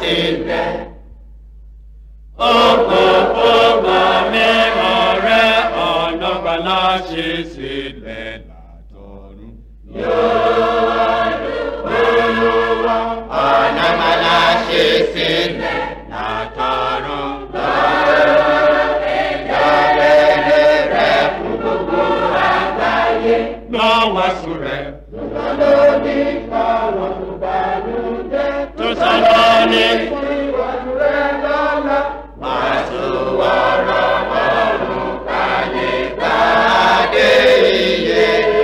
sílẹ̀. Òpópónà mímọ́ rẹ̀ ọ̀nà gbàlà ṣí sílẹ̀ látọ̀run. Olúwa ọ̀nà gbàlà ṣí sílẹ̀ látọ̀run. Ìyàlẹ́lẹ́ rẹ̀ fún gbogbo àgbáyé. Lọ́wọ́ sùn rẹ̀. Lóní káwọn tó bá lóúnjẹ. Tó sọ̀rọ̀ ní. Ìwọ̀n rẹ̀ lọ́la. Wàásù ọ̀rọ̀ ọ̀run káyé gbàdé iye.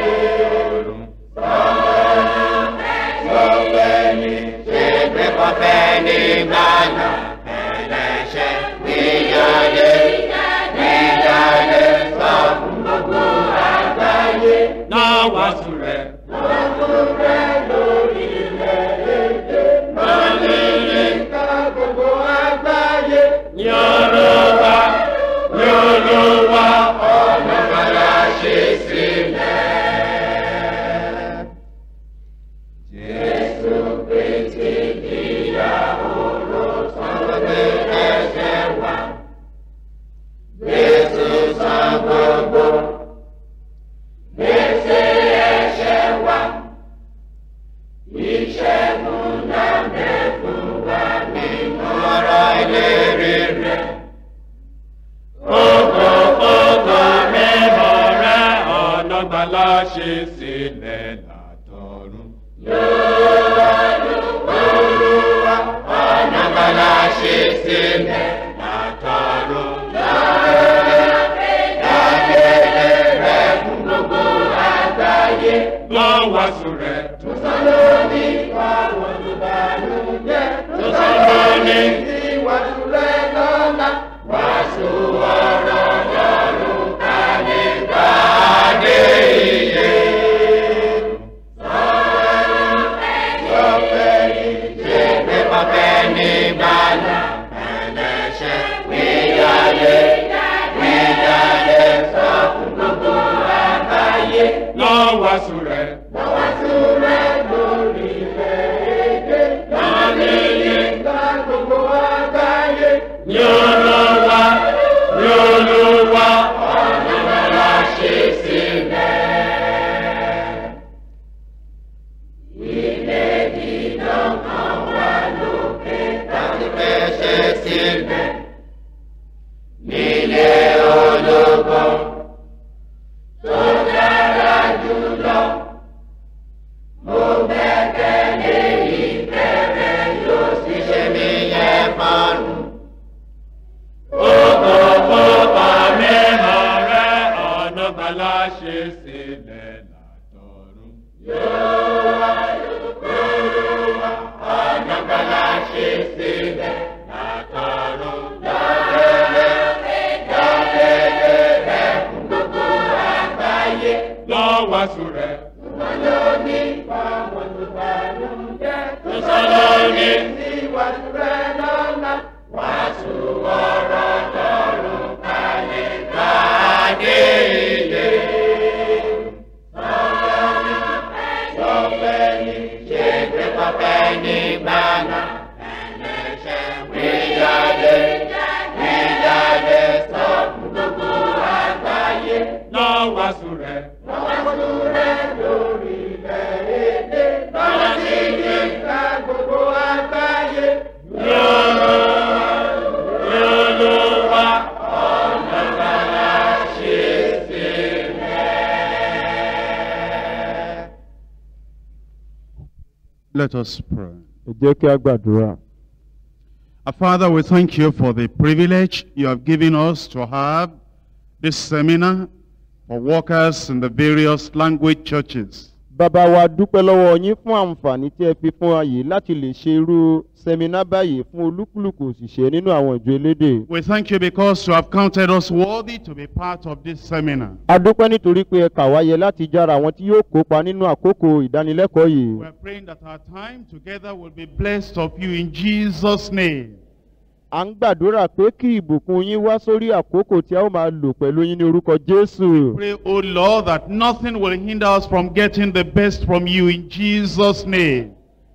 Sọ̀fẹ́ ni ṣé pé kọfẹ́ ní gbàgbà. Ẹlẹ́ṣẹ̀ níyàlé sọ fún gbogbo àgbáyé. Náà wàásù rẹ̀. Lórí ilẹ̀ èdè. Lórí ká gbogbo àgbáyé. Yorùbá ọ̀nà gbàlà ṣí sílẹ̀. Jésù Kristi jìyà oró san gbogbo ẹ̀ṣẹ̀ wa. Jésù san gbogbo gbèsè ẹ̀ṣẹ̀ wa. Ìṣẹ́gun náà bẹ̀ fún wa nínú ọ̀rọ̀ ìlérí rẹ̀. Òpópónà mímọ́ rẹ̀ ọ̀nà gbàlà ṣí sílẹ̀ látọ̀run. Olúwa ọ̀nà gbàlà ṣí sílẹ̀ látọ̀run. Ìyàlẹ́lẹ́ rẹ̀ fún gbogbo àgbáyé. Lọ́wọ́ sùn rẹ̀. Tó sọ̀rọ̀ ní káwọn tó bá lóúnjẹ. Tó sọ̀rọ̀ ní ìwàásù rẹ̀ lọ́la. Wàásù ọ̀rọ̀ ọ̀run káyé gbàdé iye. Sọ̀fẹ́ ni ṣé pé kọfẹ́ ní gbàgbà. Ẹlẹ́ṣẹ̀ níyàlé sọ fún gbogbo àgbáyé. Lọ́wọ́ sùn rẹ̀. Lórí ilẹ̀ èdè. Lórí ká gbogbo àgbáyé. Yorùbá ọ̀nà gbàlà ṣí sílẹ̀. Ilé dídán kan wà lókè láti fẹsẹ̀ sílẹ̀. Nílé ológo tó dára jùlọ. Mo gbẹ́kẹ̀lé ìfẹ́ rẹ̀ yóò sì ṣe mí yẹ fọ́nù. Òpópónà mímọ́ rẹ̀ ọ̀nà gbàlà ṣí sílẹ̀ látọ̀run. Olúwa ọ̀nà gbàlà ṣí sílẹ̀ látọ̀run. Ìyàlẹ́lẹ́ rẹ̀ fún gbogbo àgbáyé. Lọ́wọ́ sùn rẹ̀. Lóní káwọn tó bá lóúnjẹ. Tó sọ̀rọ̀ ní ìwàásù rẹ̀ lọ́la. Wàásù ọ̀rọ̀ ọ̀run káyé gbàdé iye. Sọ̀fẹ́ ni ṣé pé kọfẹ́ ní gbàgbà. Ẹlẹ́ṣẹ̀ níyàlé sọ fún gbogbo àgbáyé. Lọ́wọ́ sùn rẹ̀. Lórí ilẹ̀ èdè. Lórí ká gbogbo àgbáyé. Yorùbá ọ̀nà gbàlà ṣí sílẹ̀. Let us pray. Ẹ jẹ́ kí a gbàdúrà. Our Father, we thank you for the privilege you have given us to have this seminar for workers in the various language churches. Bàbá wa dúpẹ́ lọ́wọ́ yín fún àǹfààní tí ẹ fi fún wa yìí láti lè ṣe irú sẹ́mínà báyìí fún olúkúlùkù òṣìṣẹ́ nínú àwọn ìjọ elédè. We thank you because you have counted us worthy to be part of this seminar. A dúpẹ́ nítorí pé ẹ kà wá yẹ láti jára àwọn tí yóò kópa nínú àkókò ìdánilẹ́kọ̀ọ́ yìí. We are praying that our time together will be blessed of you in Jesus' name. À ń gbàdúrà pé kí ìbùkún yín wá sórí àkókò tí a ó máa lò pẹ̀lú yín ní orúkọ Jésù. Pray, O Lord, that nothing will hinder us from getting the best from you in Jesus' name.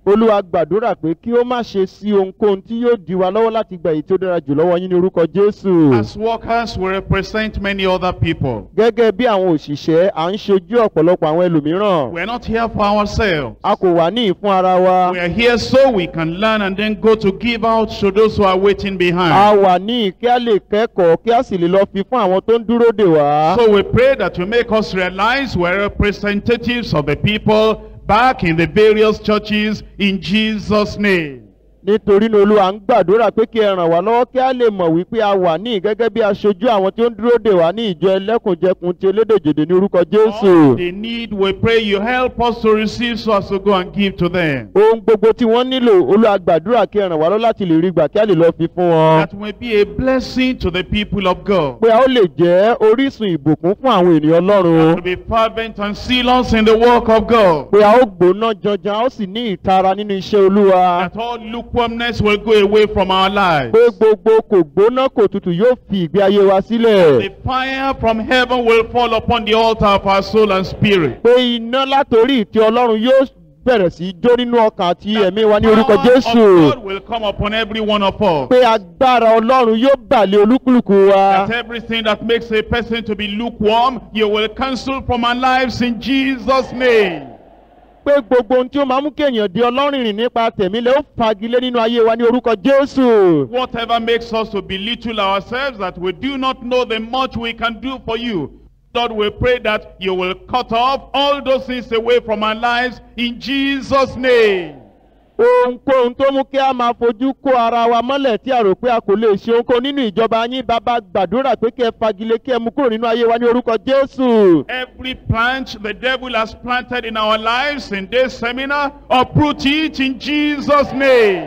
Olúwa gbàdúrà pé kí ó má ṣe sí ohunkóhun tí yóò dí wa lọ́wọ́ láti gba èyí tí ó dára jù lọ́wọ́ yín ní orúkọ Jésù. As workers, we represent many other people. Gẹ́gẹ́ bí àwọn òṣìṣẹ́, à ń ṣojú ọ̀pọ̀lọpọ̀ àwọn ẹlòmíràn. We are not here for ourselves. A kò wà ní ìfún ara wa. We are here so we can learn and then go to give out to those who are waiting A behind. wà ní kí a lè kẹ́kọ̀ọ́ kí a sì lè lọ fi fún àwọn tó ń dúró dè wá. So we pray that you make us realize we are representatives of the people back in the various churches in Jesus' name. Nítorí ní Olúwa ń gbàdúrà pé kí ẹ ràn wá lọ́wọ́ kí a lè mọ̀ wípé a wà ní gẹ́gẹ́ bí aṣojú àwọn tí ó ń dúró dè wá ní ìjọ ẹlẹ́kùnjẹkùn ti elédèjèdè ní orúkọ All Jésù. they need, we pray you help us to receive so as to go and give to them. Ohun gbogbo tí wọ́n nílò, Olúwa gbàdúrà kí ẹ ràn wá lọ́wọ́ láti lè rí gbà kí a lè lọ fi fún wọn. That will be a blessing to the people of God. Pé a ó lè jẹ́ orísun ìbùkún fún àwọn ènìyàn Ọlọ́run. To be fervent and zealous in the work of God. Pé a ó gbóná janjan, a ó sì ní ìtara nínú iṣẹ́ Olúwa. That all lukewarmness will go away from our lives. Pé gbogbo kò gbóná kò tutù yóò fi ìgbé ayé wa sílẹ̀. The fire from heaven will fall upon the altar of our soul and spirit. Pé iná látorí ìtẹ́ Ọlọ́run yóò bẹ̀rẹ̀ sí jó nínú ọkàn àti ẹ̀mí wa ní The orúkọ power of Jésù. God will come upon every one of us. Pé agbára Ọlọ́run yóò bà lé olúkúlùkù wa. That everything that makes a person to be lukewarm, you will cancel from our lives in Jesus' name. Pé gbogbo ohun tí ó máa mú kí èèyàn di Ọlọ́run rìn nípa tẹ̀mí lẹ́ ó fagilé nínú ayé wa ní orúkọ Jésù. Whatever makes us to belittle ourselves, that we do not know the much we can do for you. Lord, we pray that you will cut off all those things away from our lives in Jesus' name. Ohunkóhun tó mú kí a máa fojú kó ara wa mọ́lẹ̀ tí a rò pé a kò lè ṣe ohunkóhun nínú ìjọba yín, bàbá gbàdúrà pé kí ẹ fagilé kí ẹ mú kúrò nínú ayé wa ní orúkọ Jésù. Every plant the devil has planted in our lives in this seminar, uproot it in Jesus' name.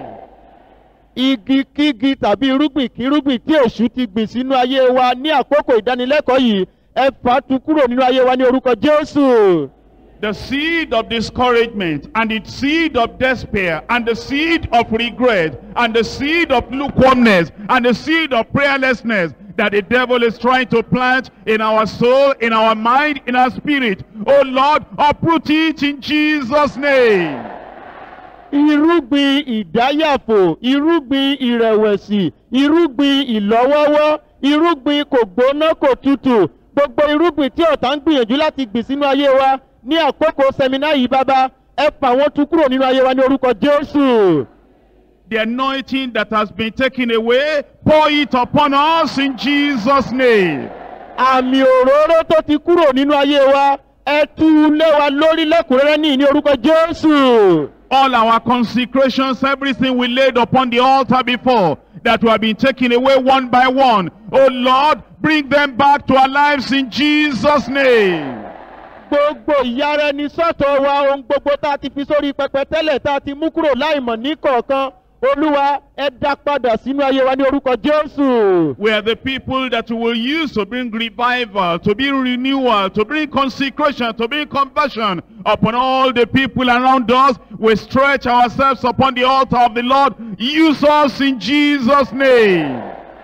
Igi kígi tàbí irúgbìn kírúgbìn tí èṣù ti gbìn sínú ayé wa ní àkókò ìdánilẹ́kọ̀ọ́ yìí, ẹ fà á tu kúrò nínú ayé wa ní orúkọ Jésù. The seed of discouragement and the seed of despair and the seed of regret and the seed of lukewarmness and the seed of prayerlessness that the devil is trying to plant in our soul, in our mind, in our spirit. Oh Lord, uproot it in Jesus' name. Irúgbìn ìdáyàfò, irúgbìn ìrẹ̀wẹ̀sì, irúgbìn ìlọ́wọ́wọ́, irúgbìn kò gbóná kò tutù, gbogbo irúgbìn tí ọ̀tá ń gbìyànjú láti gbìn sínú ayé wa ní àkókò sẹ́mínà yìí bàbá, ẹ fà wọ́n tu kúrò nínú ayé wa ní orúkọ Jésù. The anointing that has been taken away, pour it upon us in Jesus' name. Àmì òróró tó ti kúrò nínú ayé wa, ẹ tú u lé wa lórí lẹ́kùnrẹ́rẹ́ ní orúkọ Jésù. All our consecrations, everything we laid upon the altar before, that have been taken away one by one. Oh Lord, bring them back to our lives in Jesus' name. Gbogbo ìyára ẹni sọ́tọ̀ wa, ohun gbogbo tá a ti fi sórí pẹpẹ tẹ́lẹ̀ tá a ti mú kúrò láìmọ̀ ní kọ̀ọ̀kan, Olúwa ẹ dá padà sínú ayé wa ní orúkọ Jésù. We are the people that you will use to bring revival, to bring renewal, to bring consecration, to bring conversion upon all the people around us. We stretch ourselves upon the altar of the Lord. Use us in Jesus' name.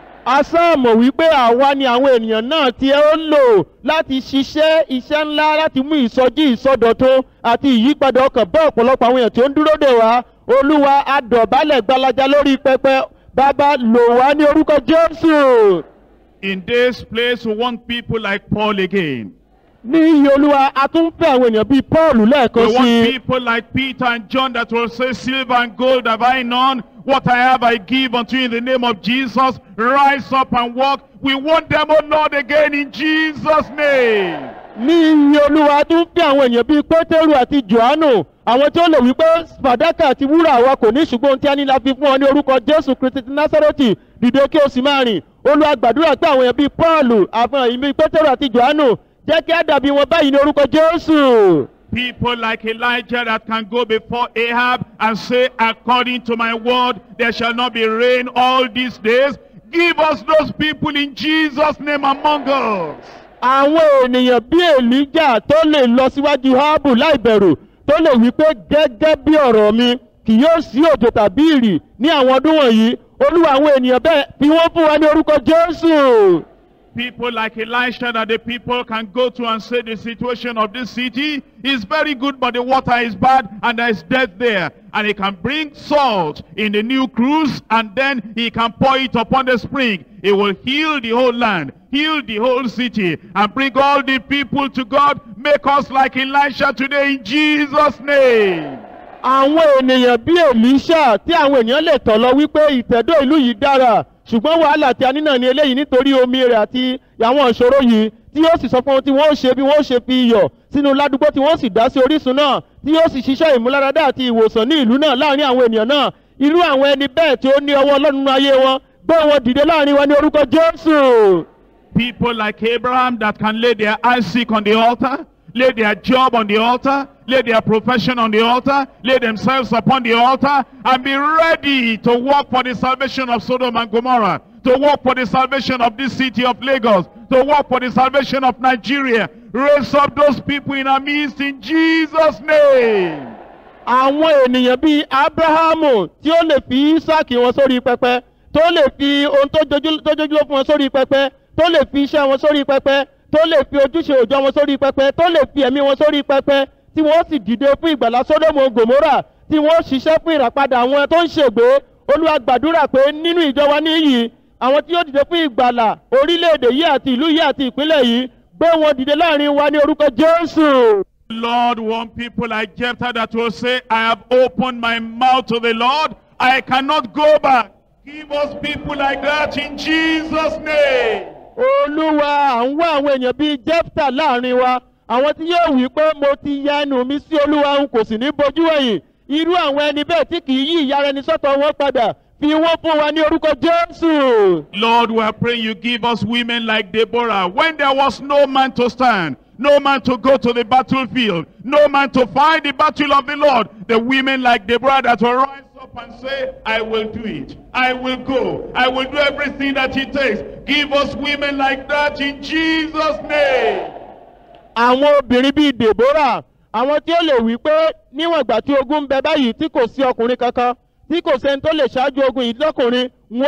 A sáàmọ̀ wípé àwa ni àwọn ènìyàn náà tí ẹ ó lò láti ṣiṣẹ́ iṣẹ́ ńlá láti mú ìsọjí ìsọdọ̀tun àti ìyípadà ọkàn bá ọ̀pọ̀lọpọ̀ àwọn èèyàn tí ó ń dúró dè wá. Olúwa a dọ̀bálẹ̀ gbalaja lórí pẹpẹ, bàbá lò wá ní orúkọ Jésù. In this place we want people like Paul again. Ní iye Olúwa, a tún fẹ́ àwọn ènìyàn bíi Paul lẹ́ẹ̀kan We sí want i. people like Peter and John that will say, silver and gold have I none. What I have I give unto you in the name of Jesus. Rise up and walk. We want them, oh Lord, again in Jesus' name. Ní iye Olúwa, a tún fẹ́ àwọn ènìyàn bíi Pétérù àti Jòhánù, àwọn tí ó lè wípé fàdákà àti wúrà wa kò ní ṣùgbọ́n ohun tí a ní la fi fún ọ ní orúkọ Jésù Kristi ti Násárẹ́tì, dìde kí o sì máa rìn. Olúwa gbàdúrà pé àwọn èèyàn bíi Pọ́ọ̀lù, àfihàn yìí bíi Pétérù àti Jòhánù, jẹ́ kí á dàbí wọn báyìí ní orúkọ Jésù. People like Elijah that can go before Ahab and say, according to my word, there shall not be rain all these days. Give us those people in Jesus' name among us. Àwọn ènìyàn bí Èlíjà tó lè lọ síwájú Áhábù láì bẹ̀rù, tó lè wípé gẹ́gẹ́ bí ọ̀rọ̀ mi kì yóò sí òjò tàbí ìrì ní àwọn ọdún wọ̀nyí. Olúwa, àwọn ènìyàn bẹ́ẹ̀ fi wọ́n fún wa ní orúkọ Jésù. People like Elisha that the people can go to and say the situation of this city is very good but the water is bad and there is death there. and he can bring salt in the new cruse, and then he can pour it upon the spring. He will heal the whole land, heal the whole city, and bring all the people to God. Make us like Elisha today in Jesus' name. Àwọn ènìyàn bí Èlíṣà tí àwọn ènìyàn lè tọ̀ lọ wípé ìtẹ̀dó ìlú yìí dára, ṣùgbọ́n wàhálà tí a ní náà ni eléyìí nítorí omi rẹ̀ àti àwọn ìṣòro yìí, tí yóò sì sọ fún wọn tí wọ́n ó ṣe bí wọ́n ó ṣe fi iyọ̀ sínú ládùúgbò tí wọ́n sì dá sí orísun náà, tí yóò sì ṣiṣẹ́ ìmúláradá àti ìwòsàn ní ìlú náà láàrin àwọn ènìyàn náà. Irú àwọn ẹni bẹ́ẹ̀ tí ó ní ọwọ́ Ọlọ́run nínú ayé wọn, gbé wọn dìde láàrin wa ní orúkọ Jésù. People like Abraham that can lay their Isaac on the altar, lay their job on the altar, lay their profession on the altar, lay themselves upon the altar, and be ready to work for the salvation of Sodom and Gomorrah, to work for the salvation of this city of Lagos, to work for the salvation of Nigeria. Raise up those people in our midst in Jesus' name. Àwọn ènìyàn bíi Abrahamu tí ó lè fi Isaac wọn sórí pẹpẹ, tó lè fi ohun tó jójúló fún wọn sórí pẹpẹ, tó lè fi iṣẹ́ wọn sórí pẹpẹ, tó lè fi ojúṣe òòjọ́ wọn sórí pẹpẹ, tó lè fi ẹ̀mí wọn sórí pẹpẹ, tí wọ́n sì dìde fún ìgbàlà Sódómù Gòmórà, tí wọ́n ṣiṣẹ́ fún ìràpadà àwọn tó ń ṣègbé. Olúwa gbàdúrà pé nínú ìjọ wa níyì, àwọn tí yóò dìde fún ìgbàlà orílẹ̀-èdè yìí àti ìlú yìí àti ìpínlẹ̀ yìí, gbé wọn dìde láàrin wa ní orúkọ Jésù. Lord, want people like Jephthah that will say, I have opened my mouth to the Lord, I cannot go back. Give us people like that in Jesus' name. Olúwa, à ń wá àwọn èèyàn bíi Jephthah láàrin wa, àwọn tí yóò wí pé mo ti ya ẹnu mi sí Olúwa, n kò sì ní bojú ẹ̀yìn. Irú àwọn ẹni bẹ́ẹ̀ tí kì í yí ìyára ẹni sọ́tọ̀ wọn padà, fi wọ́n fún wa ní orúkọ Jésù. Lord, we are praying you give us women like Deborah. When there was no man to stand, no man to go to the battlefield, no man to fight the battle of the Lord, the women like Deborah that will rise up and say, I will do it. I will go. I will do everything that it takes. Give us women like that in Jesus' name. Àwọn obìnrin bíi Deborah, àwọn tí ó lè wí pé níwọ̀n ìgbà tí ogun ń bẹ báyìí tí kò sí ọkùnrin kankan, tí kò sẹ́ni tó lè ṣáájú ogun yìí lọ́kùnrin,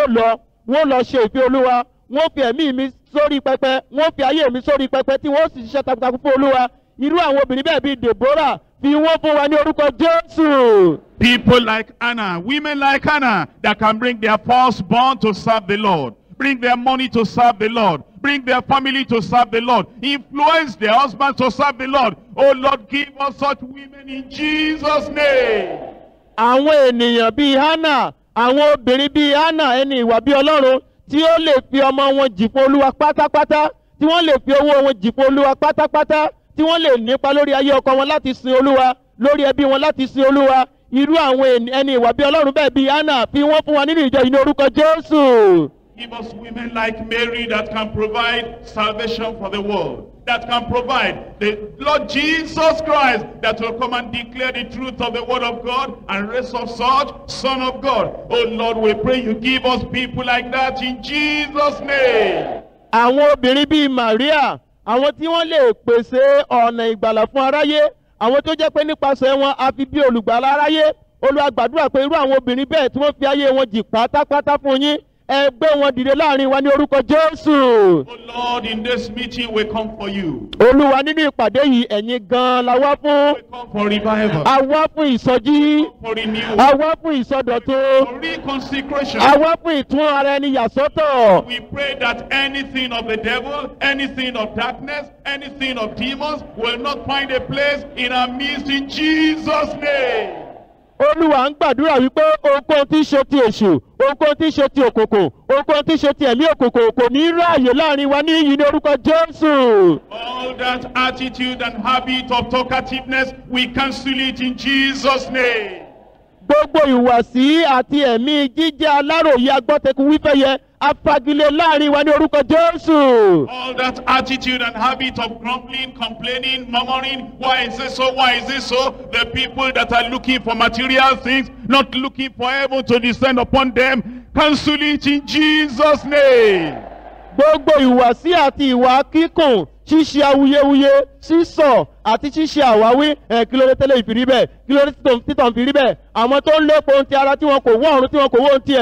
wọ́n lọ ṣe ìfẹ́ Olúwa, wọ́n fi ẹ̀mí mi sórí pẹpẹ, wọ́n fi ayé mi sórí pẹpẹ, tí wọ́n sì ṣiṣẹ́ takuntakun fún Olúwa. Irú àwọn obìnrin bẹ́ẹ̀ bíi Deborah, fi wọ́n fún wa ní orúkọ Jésù. People like Anna, women like Anna that can bring their firstborn to serve the Lord, bring their money to serve the Lord, bring their family to serve the Lord, influence their husbands to serve the Lord. Oh Lord, give us such women in Jesus' name. Àwọn ènìyàn bíi Hannah, àwọn obìnrin bíi Hannah ẹni ìwà bíi Ọlọ́run, tí ó lè fi ọmọ wọn jì fún Olúwa pátápátá, tí wọ́n lè fi owó wọn jì fún Olúwa pátápátá, tí wọ́n lè nípa lórí ayé ọkọ wọn láti sin Olúwa, lórí ẹbí wọn láti sin Olúwa. Irú àwọn ẹni ìwà bíi Ọlọ́run bẹ́ẹ̀ bíi Hannah, fi wọ́n fún wa nínú ìjọ yìí ní orúkọ Jésù. Give us women like Mary that can provide salvation for the world, that can provide the Lord Jesus Christ that will come and declare the truth of the word of God and raise up such Son of God. Oh Lord, we pray you give us people like that in Jesus' name. Àwọn obìnrin bíi Maria, àwọn tí wọ́n lè pèsè ọ̀nà ìgbàlà fún aráyé, àwọn tó jẹ́ pé nípasẹ̀ wọn a fi bí olùgbàlà aráyé. Olúwa gbàdúrà pé irú àwọn obìnrin bẹ́ẹ̀ tí wọ́n fi ayé wọn jì pátápátá fún yín, ẹ gbé wọn dìde láàrin wa ní orúkọ Jésù. Oh Lord, in this meeting we come for you. Olúwa, nínú ìpàdé yìí ẹ̀yin gan la wá fún. We come for revival. A wá fún ìsọjí. For renewal. A wá fún ìsọdọ̀tun. For reconsecration. A wá fún ìtún ara ẹni yà sọ́tọ̀. We pray that anything of the devil, anything of darkness, anything of demons will not find a place in our midst in Jesus' name. Olúwa ń gbàdúrà wípé ohunkóhun tí í ṣe ti èṣù, ohunkóhun tí í ṣe ti òkùnkùn, ohunkóhun tí í ṣe ti ẹ̀mí òkùnkùn kò ní ráàyè láàrin wa ní ìyìn ní orúkọ Jésù. All that attitude and habit of talkativeness, we cancel it in Jesus' name. Gbogbo ìwàsí àti ẹ̀mí jíjẹ́ aláròyé agbọ́tẹ̀kù wífẹ́yẹ afagilé láàrin wa ní orúkọ Jésù. All that attitude and habit of grumbling, complaining, murmuring, why is this so, why is this so? The people that are looking for material things, not looking for heaven to descend upon them, cancel it in Jesus' name. Gbogbo ìwàsí àti ìwà kíkùn, ṣíṣe awuyewuye, sísọ àti ṣíṣe àwáwí, kí ló dé tẹ́lẹ̀ ìfìrí bẹ́ẹ̀, kí ló dé títàn fìrí bẹ́ẹ̀, àwọn tó ń lépo ohun ti ara tí wọn kò wọ́ ọ̀run tí wọn kò wọ́ ohun ti ẹ̀mí,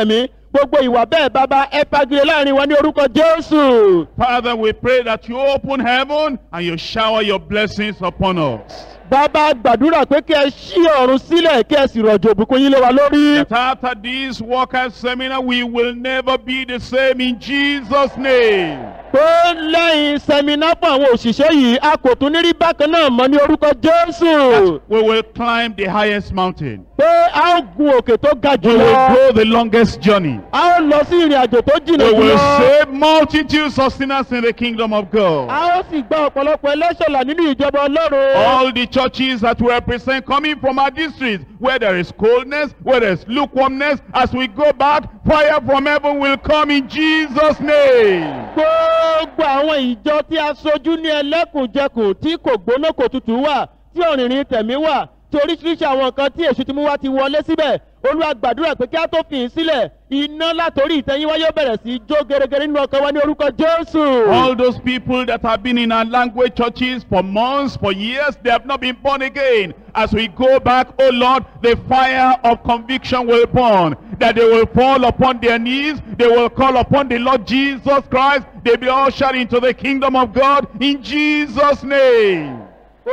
gbogbo ìwà bẹ́ẹ̀ bàbá ẹ fagilé láàrin wa ní orúkọ Jésù. Father, we pray that you open heaven and you shower your blessings upon us. Bàbá gbàdúrà pé kí ẹ ṣí ọ̀run sílẹ̀ kí ẹ sì rọ̀jò òbùkún yín lé wa lórí. That after this workers' seminar, we will never be the same in Jesus' name. Pé lẹ́yìn sẹ́mínà fún àwọn òṣìṣẹ́ yìí, a kò tún ní rí bákan náà mọ́ ní orúkọ Jésù. That we will climb the highest mountain. Pé a ó gun òkè tó ga We will jùlọ. go the longest journey. A ó lọ sí ìrìn àjò tó jìnnà We will jùlọ. save multitudes of sinners in the kingdom of God. A ó sì gba ọ̀pọ̀lọpọ̀ ẹlẹ́ṣẹ̀ là nínú ìjọba Ọlọ́run. All the churches that we represent coming from our districts, where there is coldness, where there is lukewarmness, as we go back, fire from heaven will come in Jesus' name. Gbogbo àwọn ìjọ tí a sojú ní ẹlẹ́kùnjẹkùn tí kò gbóná kò tutù wà, tí òrìnrìn tẹ̀mí wà, tí oríṣiríṣi àwọn nǹkan tí èṣù ti mú wá ti wọlé síbẹ̀. Olúwa gbàdúrà pé kí a tó fìyìn sílẹ̀, iná látòrí ìtẹ́yìn wa yóò bẹ̀rẹ̀ sí í jó gẹ́gẹ́ nínú ọkàn wa ní orúkọ Jésù. All those people that have been in our language churches for months, for years, they have not been born again. As we go back, oh Lord, the fire of conviction will burn. That they will fall upon their knees, they will call upon the Lord Jesus Christ, they will be ushered into the kingdom of God in Jesus' name.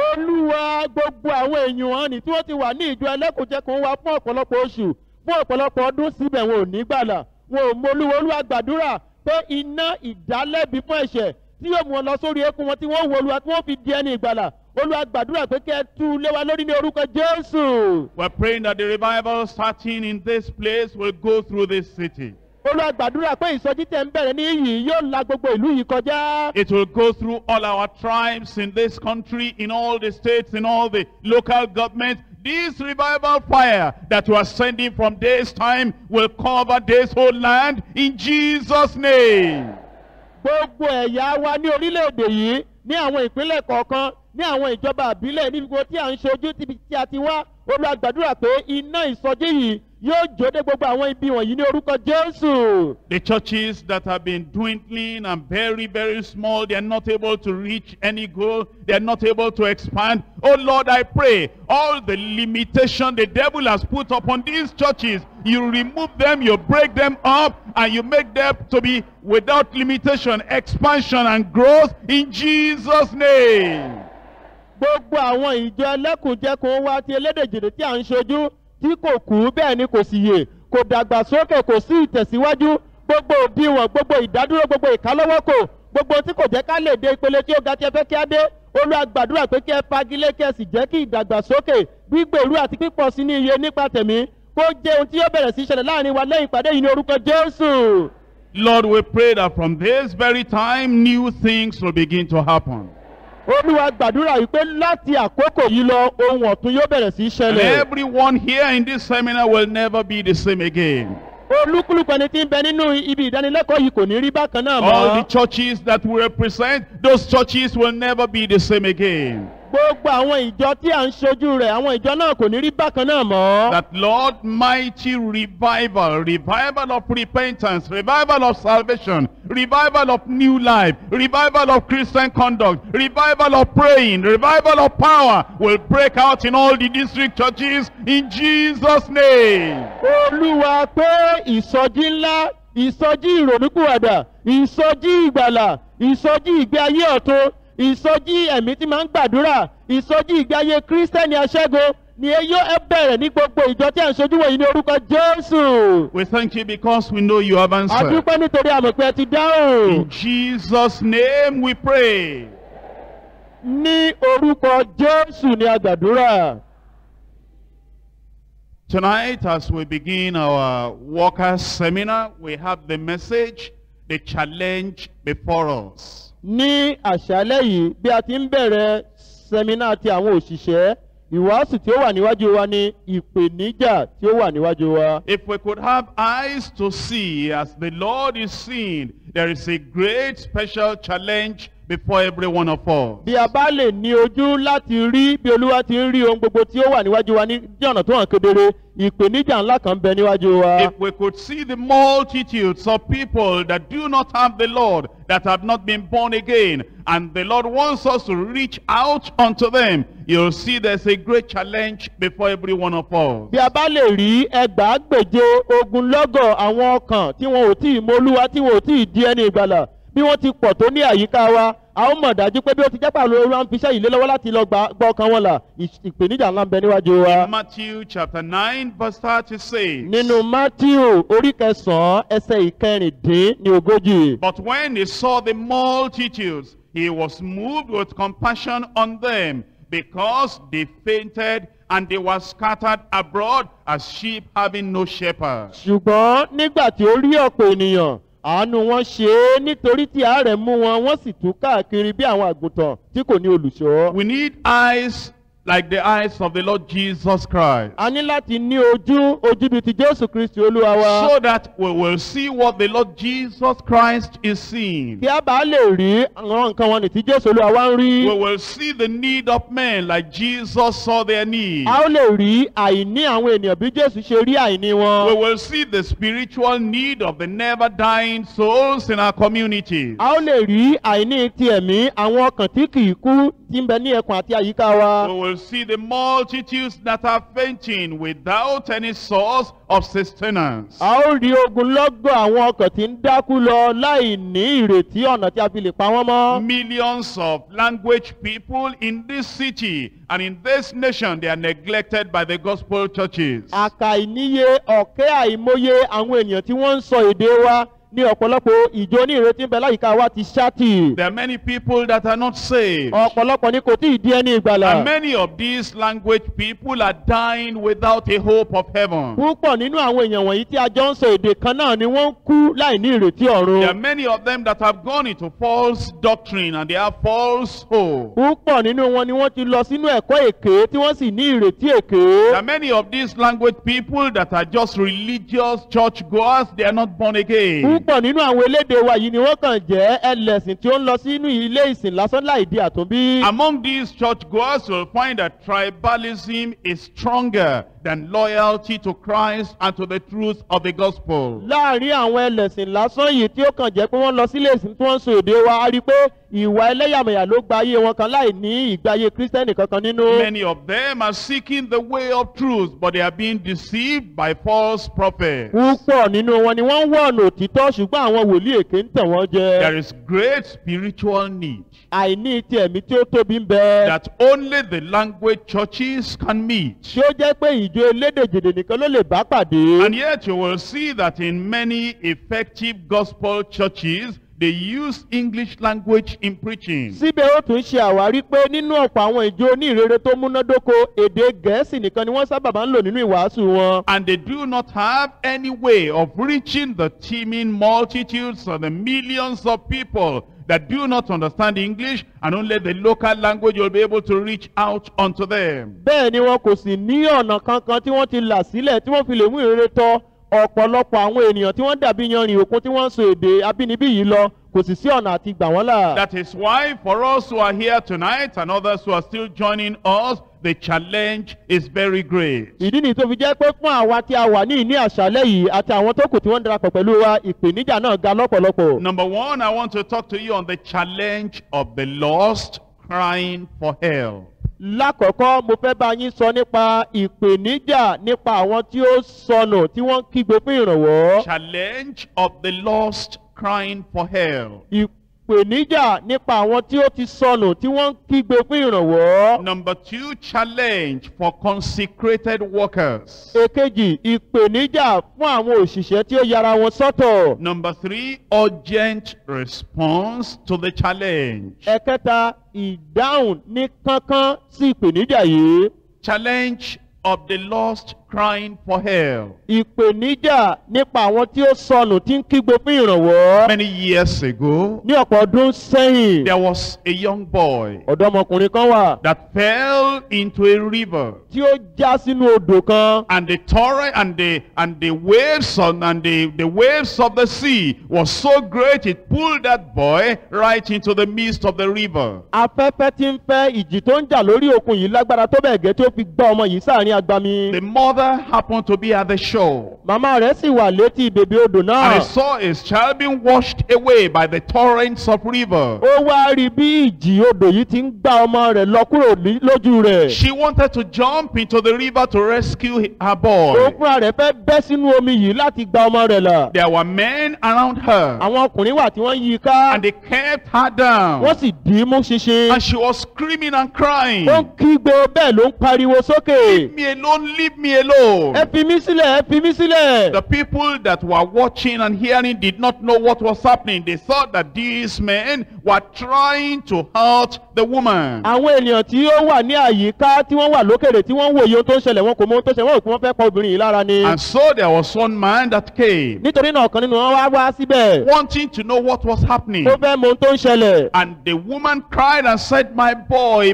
Olúwa gbogbo àwọn èèyàn hàn ní tí wọ́n ti wà ní ìjọ ẹlẹ́kùnjẹkùn wa fún ọ̀pọ̀lọpọ̀ oṣù, fún ọ̀pọ̀lọpọ̀ ọdún síbẹ̀ wọn ò ní gbàlà. Wọn ò mọ Olúwa gbàdúrà pé iná ìdálẹ́bi fún ẹ̀ṣẹ̀ tí yóò mú wọn lọ sórí eékún wọn tí wọ́n wo Olúwa tí wọ́n fi di ẹni ìgbàlà. Olúwa gbàdúrà pé kí ẹ tú lé wa lórí ní orúkọ Jésù. We're praying that the revival starting in this place will go through this city. Olúwa gbàdúrà pé ìsọjí tẹ̀ ń bẹ̀rẹ̀ ní yìí yóò la gbogbo ìlú yìí kọjá. It will go through all our tribes in this country, in all the states, in all the local governments. This revival fire that you are sending from this time will cover this whole land in Jesus' name. Gbogbo ẹ̀yà wa ní orílẹ̀-èdè yìí, ní àwọn ìpínlẹ̀ kọ̀ọ̀kan, ní àwọn ìjọba àbílẹ̀ níbi gbogbo tí à ń ṣojú tí a ti wá. Olúwa gbàdúrà pé iná ìsọjí yìí yóò jó dé gbogbo àwọn ibi wọ̀nyí ní orúkọ Jésù. The churches that have been dwindling and very, very small, they are not able to reach any goal. They are not able to expand. Oh Lord, I pray, all the limitation the devil has put upon these churches, you remove them, you break them up, and you make them to be without limitation, expansion and growth in Jesus' name. Gbogbo àwọn ìjọ ẹlẹ́kùnjẹkùn wa ti elédèjèdè tí à ń ṣojú tí kò kú bẹ́ẹ̀ ni kò sì yè, kò dàgbàsókè, kò sí ìtẹ̀síwájú, gbogbo òdiwọ̀n, gbogbo ìdádúró, gbogbo ìkálọ́wọ́kò, gbogbo tí kò jẹ́ ká lè dé ìpele tí ó ga tí ẹ fẹ́ kí á dé. Olúwa gbàdúrà pé kí ẹ fagilé kí ẹ sì jẹ́ kí ìdàgbàsókè, gbígbèrú àti pípọ̀ sí ní iye nípa tẹ̀mí kó jẹ́ ohun tí yóò bẹ̀rẹ̀ sí ṣẹlẹ̀ láàrin wa lẹ́yìn ìpàdé yìí ní orúkọ Jésù. Lord, we pray that from this very time, new things will begin to happen. Olúwa gbàdúrà wípé láti àkókò yìí lọ ohun ọ̀tun yóò bẹ̀rẹ̀ sí And ṣẹlẹ̀. everyone here in this seminar will never be the same again. Olúkúlùkù ẹni tí ń bẹ nínú ibi ìdánilẹ́kọ̀ọ́ yìí kò ní rí bákan náà All the mọ́. churches that we represent, those churches will never be the same again. Gbogbo àwọn ìjọ tí à ń ṣojú rẹ̀, àwọn ìjọ náà kò ní rí bákan náà mọ́. That Lord, mighty revival, revival of repentance, revival of salvation, revival of new life, revival of Christian conduct, revival of praying, revival of power will break out in all the district churches in Jesus' name. Olúwa pé ìsọjí ńlá, ìsọjí ìrònúpìwàdà, ìsọjí ìgbàlà, ìsọjí ìgbé ayé ọ̀tun, ìsọjí ẹ̀mí tí máa ń gbàdúrà, ìsọjí ìgbé ayé Kírísítẹ́nì aṣẹ́gun ni yóò bẹ̀rẹ̀ ní gbogbo ìjọ tí à ń ṣojú wọ̀nyí ní orúkọ Jésù. We thank you because we know you have A answered. dúpẹ́ nítorí àmọ̀ pé ẹ ti dáhùn. In Jesus' name we pray. Ní orúkọ Jésù ni a gbàdúrà. Tonight, as we begin our workers' seminar, we have the message, the challenge before us. Ní àṣálẹ́ yìí bí a ti ń bẹ̀rẹ̀ sẹ́mínà ti àwọn òṣìṣẹ́, ìwàásù tí ó wà níwájú wa ni ìpèníjà tí ó wà níwájú wa. If we could have eyes to see as the Lord is seeing, there is a great special challenge before every one of us. bí a bá lè ní ojú láti rí bí olúwa ti ń rí ohun gbogbo tí ó wà níwájú wa ní ọ̀nà tó hàn kedere ìpèníjà ńlá kan bẹ níwájú wa. If we could see the multitudes of people that do not have the Lord, that have not been born again, and the Lord wants us to reach out unto them, you'll see there's a great challenge before every one of us. bí a bá lè rí ẹgbàágbèje ogunlọ́gọ̀ àwọn ọkàn tí wọn ò tí ì mọ olúwa tí wọn ò tí ì di ẹni ìgbàlà bí wọ́n ti pọ̀ tó ní àyíká wa a ó mọ̀ dájú pé bí ó ti jẹ́ pàlọ́ olúwa ń fiṣẹ́ yìí lé lọ́wọ́ láti lọ gbọ́ ọkàn wọn là ìpèníjà ńlá ń bẹ níwájú wa. In Matthew chapter 9 verse 36. nínú Matthew orí 9 ẹsẹ̀ 19. But when he saw the multitudes, he was moved with compassion on them, because they fainted and they were scattered abroad as sheep having no shepherd. ṣùgbọ́n nígbà tí ó rí ọ̀pọ̀ ènìyàn àánú wọn ṣe é nítorí tí àárẹ̀ mú wọn wọ́n sì tú káàkiri bí àwọn àgùntàn tí kò ní olùṣọ́. We need eyes like the eyes of the Lord Jesus Christ, a ní láti ní ojú bíi ti Jésù Kristi olúwa wa. so that we will see what the Lord Jesus Christ is seeing. kí a bá lè rí àwọn nǹkan wọn ní tí Jésù olúwa wa ń rí. We will see the need of men like Jesus saw their need. a ó lè rí àìní àwọn ènìyàn bí Jésù ṣe rí àìní wọn. We will see the spiritual need of the never dying souls in our community. a ó lè rí àìní ti ẹ̀mí àwọn ọkàn tí kì í kú tí ń bẹ ní ẹkùn àti àyíká wa. We will see the multitudes that are fainting without any source of sustenance. a ó rí ogunlọ́gọ̀ àwọn ọkàn tí ń dákú lọ láì ní ìrètí ọ̀nà tí a fi lè pa wọ́n mọ́. Millions of language people in this city and in this nation, they are neglected by the gospel churches. àkàìníye ọ̀kẹ́ àìmọye àwọn ènìyàn tí wọ́n ń sọ èdè wa ní ọ̀pọ̀lọpọ̀ ìjọ ní ìrètí ń bẹ láyìíká wa ti ṣáàtì. There are many people that are not saved. ọ̀pọ̀lọpọ̀ ni kò tí ì di ẹni ìgbàlà. And many of these language people are dying without a hope of heaven. púpọ̀ nínú àwọn èèyàn wọ̀nyí tí a jọ ń sọ èdè kan náà ni wọ́n ń kú láì ní ìrètí ọ̀run. There are many of them that have gone into false doctrine and they have false hope. púpọ̀ nínú wọn ni wọ́n ti lọ sínú ẹ̀kọ́ èké tí wọ́n sì ní ìrètí èké. There are many of these language people that are just religious church goers, they are not born again. púpọ̀ nínú àwọn elédè wa yìí ni wọ́n kàn jẹ́ ẹlẹ́sìn tí ó ń lọ sínú ilé ìsìn lásán láì di àtúnbí. Among these church goers, you'll find that tribalism is stronger than loyalty to Christ and to the truth of the gospel. láàárín àwọn ẹlẹ́sìn lásán yìí tí ó kàn jẹ́ pé wọ́n lọ sílé ìsìn tí wọ́n ń sọ èdè wa a rí i pé ìwà ẹlẹ́yàmẹ̀yà ló gba ayé wọn kan láì ní ìgbé ayé kírísítẹ́nì kankan nínú. Many of them are seeking the way of truth, but they are being deceived by false prophets. púpọ̀ nínú wọn ni wọ́n ń wọ ọ̀nà òtítọ́ ṣùgbọ́n àwọn wòlíì èké ń tàn wọ́n jẹ. There is great spiritual need àìní ti ẹ̀mí tí ó tóbi ń bẹ. that only the language churches can meet. tí ó jẹ́ pé ìjọ elédèjèdè nìkan ló lè bá pàdé. And yet you will see that in many effective gospel churches, they use English language in preaching. síbẹ̀ ó tún ṣe àwárí pé nínú ọ̀pọ̀ àwọn ìjọ oníhìnrere tó múnádóko èdè gẹ̀ẹ́sì nìkan ni wọ́n sábà máa ń lò nínú ìwàásù wọn. And they do not have any way of reaching the teeming multitudes or the millions of people that do not understand English, and only the local language will be able to reach out unto them. bẹ́ẹ̀ ni wọn kò sì ní ọ̀nà kankan tí wọ́n ti là sílẹ̀ tí wọ́n fi lè mú ìrere tọ ọ̀pọ̀lọpọ̀ àwọn ènìyàn tí wọ́n dàbí yanrìn òkun tí wọ́n ń sọ èdè abínibí yìí lọ kò sì sí ọ̀nà àti gbà wọ́n là. That is why for us who are here tonight and others who are still joining us, the challenge is very great. ìdí nìyí tó fi jẹ́ pé fún àwa tí a wà ní ìní àṣálẹ́ yìí àti àwọn tó kù tí wọ́n ń darapọ̀ pẹ̀lú wa ìpèníjà náà ga lọ́pọ̀lọpọ̀. Number one, I want to talk to you on the challenge of the lost crying for help. lákọ̀ọ́kọ́ mo fẹ́ bá yín sọ nípa ìpèníjà nípa àwọn tí ó sọnù tí wọ́n ń kígbe fún ìrànwọ́. Challenge of the lost crying for help. ìpèníjà nípa àwọn tí ó ti sọnù tí wọ́n ń kígbe fún ìrànwọ́. Number two, challenge for consecrated workers. èkejì ìpèníjà fún àwọn òṣìṣẹ́ tí ó yára wọn sọ́tọ̀. Number three, urgent response to the challenge. ẹ̀kẹta ìdáhùn ní kánkán sí ìpèníjà yìí. Challenge of the lost crying for help. ìpèníjà nípa àwọn tí ó sọnù tí ń kígbe fún ìrànwọ́. Many years ago, ní ọ̀pọ̀ ọdún sẹ́yìn there was a young boy ọ̀dọ́mọkùnrin kan wà that fell into a river. tí ó já sínú odò kan. And the torrent and the waves the waves of the sea was so great, it pulled that boy right into the midst of the river. afẹ́fẹ́ tí ń fẹ́ ìjì tó ń jà lórí òkun yìí lágbára tó bẹ́ẹ̀ gẹ́ tí ó fi gbá ọmọ yìí sáàrin agbami. The mother happened to be at the shore, màmá rẹ̀ sì wà létí bèbè odò and náà. he saw his child being washed away by the torrents of river. ó wá rí bí ìjì odò yìí ti ń gbá ọmọ rẹ̀ lọ kúrò lójú rẹ̀. She wanted to jump into the river to rescue her ó boy. fúnra rẹ̀ fẹ́ bẹ́ sínú omi yìí láti gba ọmọ rẹ̀ là. There were men around her, àwọn ọkùnrin wà tí wọ́n yí i ká. and they kept her down. wọ́n sì dì í mú ṣinṣin. And she was screaming and crying, ó ń kígbe bẹ́ẹ̀ ló ń pariwo sókè. "Leave me alone, leave me alone." ẹ fi mí sílẹ̀ ẹ fi mí sílẹ̀. The people that were watching and hearing did not know what was happening. They thought that these men were trying to hurt the woman. àwọn ènìyàn tí ó wà ní àyíká tí wọ́n wà lókèrè tí wọ́n ń wòye ohun tó ń ṣẹlẹ̀ wọn kò mọ ohun tó ṣẹlẹ̀ wọn ò pé wọ́n fẹ́ pa obìnrin yìí lára ni. And so there was one man that came, nítorí náà ọ̀kan nínú wọn wá síbẹ̀. wanting to know what was happening. ó fẹ́ mọ ohun tó ń ṣẹlẹ̀. And the woman cried and said, my boy,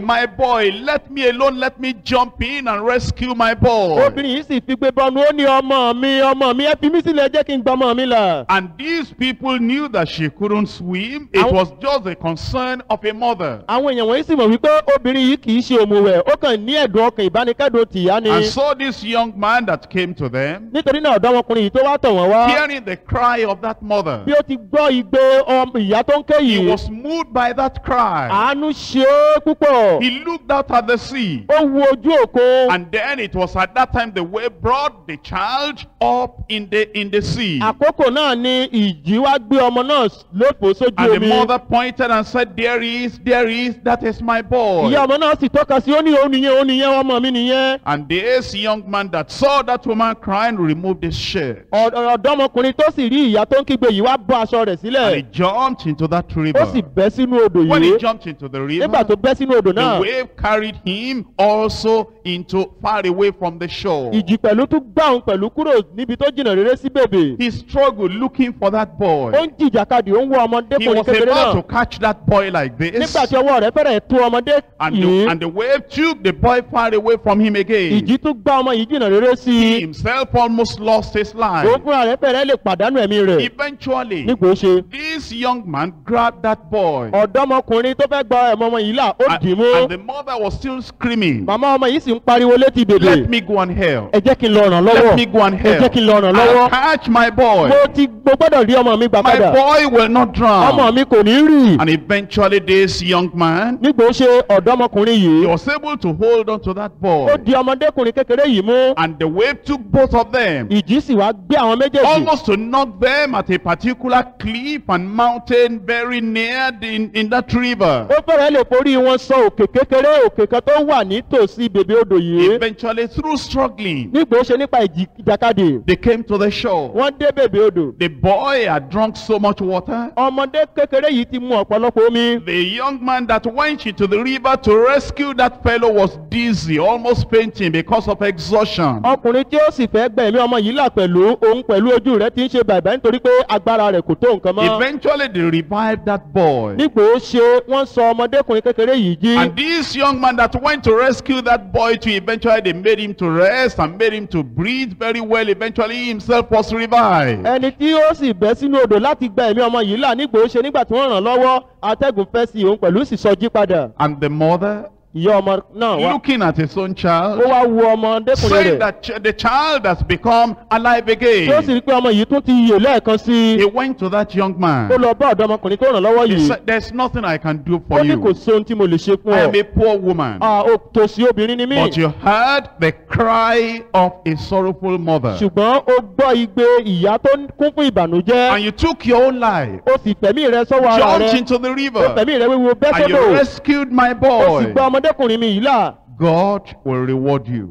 let me alone, let me jump in and rescue my boy." obìnrin yìí sì fi gbé bọ́nu ó ní ọmọ mi ẹ fi mí sílẹ̀ jẹ́ kí n gba ọmọ mi là. And these people knew that she couldn't swim. It was just a concern of a mother. àwọn èèyàn wọ̀nyí sì mọ̀ wípé obìnrin yìí kì í ṣe òmùwẹ̀ ó kàn ní ẹ̀dùn ọkàn ìbánikẹ́dùn tìyá ni. And so this young man that came to them, nítorí náà ọ̀dọ́mọkùnrin yìí tó wá tọ̀ wọ́n wá. hearing the cry of that mother, bí ó ti gbọ́ igbe ìyá tó ń ké he yìí. was moved by that cry. àánú ṣe é púpọ̀. He looked out at the sea. ó wo ojú òkun. And then it was at that time the wave brought the child up in the sea. àkókò náà ni ìjì wá gbé ọmọ náà lófò sójú And the omi. mother pointed and said, there is, that is my boy. ìyá ọmọ náà sì tọ́ka sí ó ní òun nìyẹn ọmọ mi nìyẹn. And this young man that saw that woman crying removed his shirt. ọ̀dọ́mọkùnrin tó sì rí ìyá tó ń kígbe yìí wá bọ́ aṣọ rẹ̀ And he sílẹ̀. jumped into that river. ó sì bẹ́ sínú odò When he yìí. jumped into the nígbà tó river, bẹ́ sínú odò the náà. wave carried him also into far away from the shore. ìjì pẹ̀lú tún gbá òun pẹ̀lú kúrò níbi tó jìnnà rere sí bèbè. He struggled looking for that boy. ó ń jìjàkadì ó ń wọ He ọmọdékùnrin was kékeré about náà. to catch that boy like this. nígbà tí ọwọ́ rẹ̀ fẹ́rẹ̀ tó ọmọdé And yìí. the wave took the boy far away from him again. ìjì tún gbá ọmọ yìí jìnnà rere sí He i. himself almost lost his life. òun fúnra rẹ̀ fẹ́rẹ̀ lè pàdánù ẹ̀mí rẹ̀. Eventually, nígbò ó ṣe. this young man grabbed that boy. ọ̀dọ́mọkùnrin tó fẹ́ gba ẹ̀mọ ọmọ yìí là ó dì í mú. And the mother was still screaming, màmá ọmọ yìí sì ń pariwo létí bèbè. "Let me go and help. ẹ jẹ́ kí n lọ ràn Let lọ́wọ́. me go and ẹ jẹ́ help. kí n lọ ràn I'll lọ́wọ́. catch my boy. mo gbọ́dọ̀ rí ọmọ mi gbà My padà. boy will not ọmọ drown." mi kò ní rì. And eventually this young man, nígbò ó ṣe ọ̀dọ́mọkùnrin he yìí. was able to hold on to that boy. ó di ọmọdékùnrin kékeré yìí mú. And the wave took both of them, ìjì sì wá gbé àwọn méjèèjì. almost to knock them at a particular cliff and mountain very near in that river. ó fẹ́rẹ̀ lè forí wọn sọ òkè kékeré òkè kan tó wà nítòsí bèbè odò yìí. Eventually, through struggling, nígbò ó ṣe nípa ìjàkadì. they came to the shore. wọ́n dé bèbè odò. The boy had drunk so much water. ọmọdé kékeré yìí ti mu ọ̀pọ̀lọpọ̀ omi. The young man that went into the river to rescue that fellow was dizzy, almost fainting because of exhaustion. ọkùnrin tí ó sì fẹ́ gbẹ̀mí ọmọ yìí là pẹ̀lú òun pẹ̀lú ojú rẹ̀ ti ń ṣe bàbá nítorí pé agbára rẹ̀ kò tó nǹkan mọ́. Eventually, they revived that boy. nígbò ó ṣe wọ́n sọ ọmọdékùnrin kékeré yìí jí. And this young man that went to rescue that boy too, eventually they made him to rest and made him to breathe very well. Eventually, he himself was revived. ẹni tí ó sì bẹ́ sínú odò láti gba ẹ̀mí ọmọ yìí là nígbò ó ṣe nígbà tí wọ́n ràn lọ́wọ́ atẹ́gùn fẹ́ sí òun pẹ̀lú sì sọjí padà. And the mother, ìyá ọmọ náà wá looking at his own ó child, wá wo ọmọdékùnrin saying rẹ̀ that the child has become alive tí ó sì again. rí pé ọmọ yìí tún ti yè lẹ́ẹ̀kan sí He i. went to that young man. ó lọ bá ọ̀dọ́mọkùnrin tó ràn lọ́wọ́ He yìí. said, "There's nothing I can do ó for ní kò you. sí ohun tí mo lè ṣe fún I am ọ. a poor woman." tòsí obìnrin ni mí. But you heard the cry of a sorrowful mother. ṣùgbọ́n ó gbọ́ igbe ìyá tó kún fún ìbànújẹ́. And you took your own life, ó sì fẹ̀mí rẹ sọ́wọ́ ara jumped rẹ. into the ó river, fẹ̀mí rẹ wíwo bẹ́ and you sódò. rescued my ó sì boy. gba ọmọdékùnrin mi yìí là. God will reward you.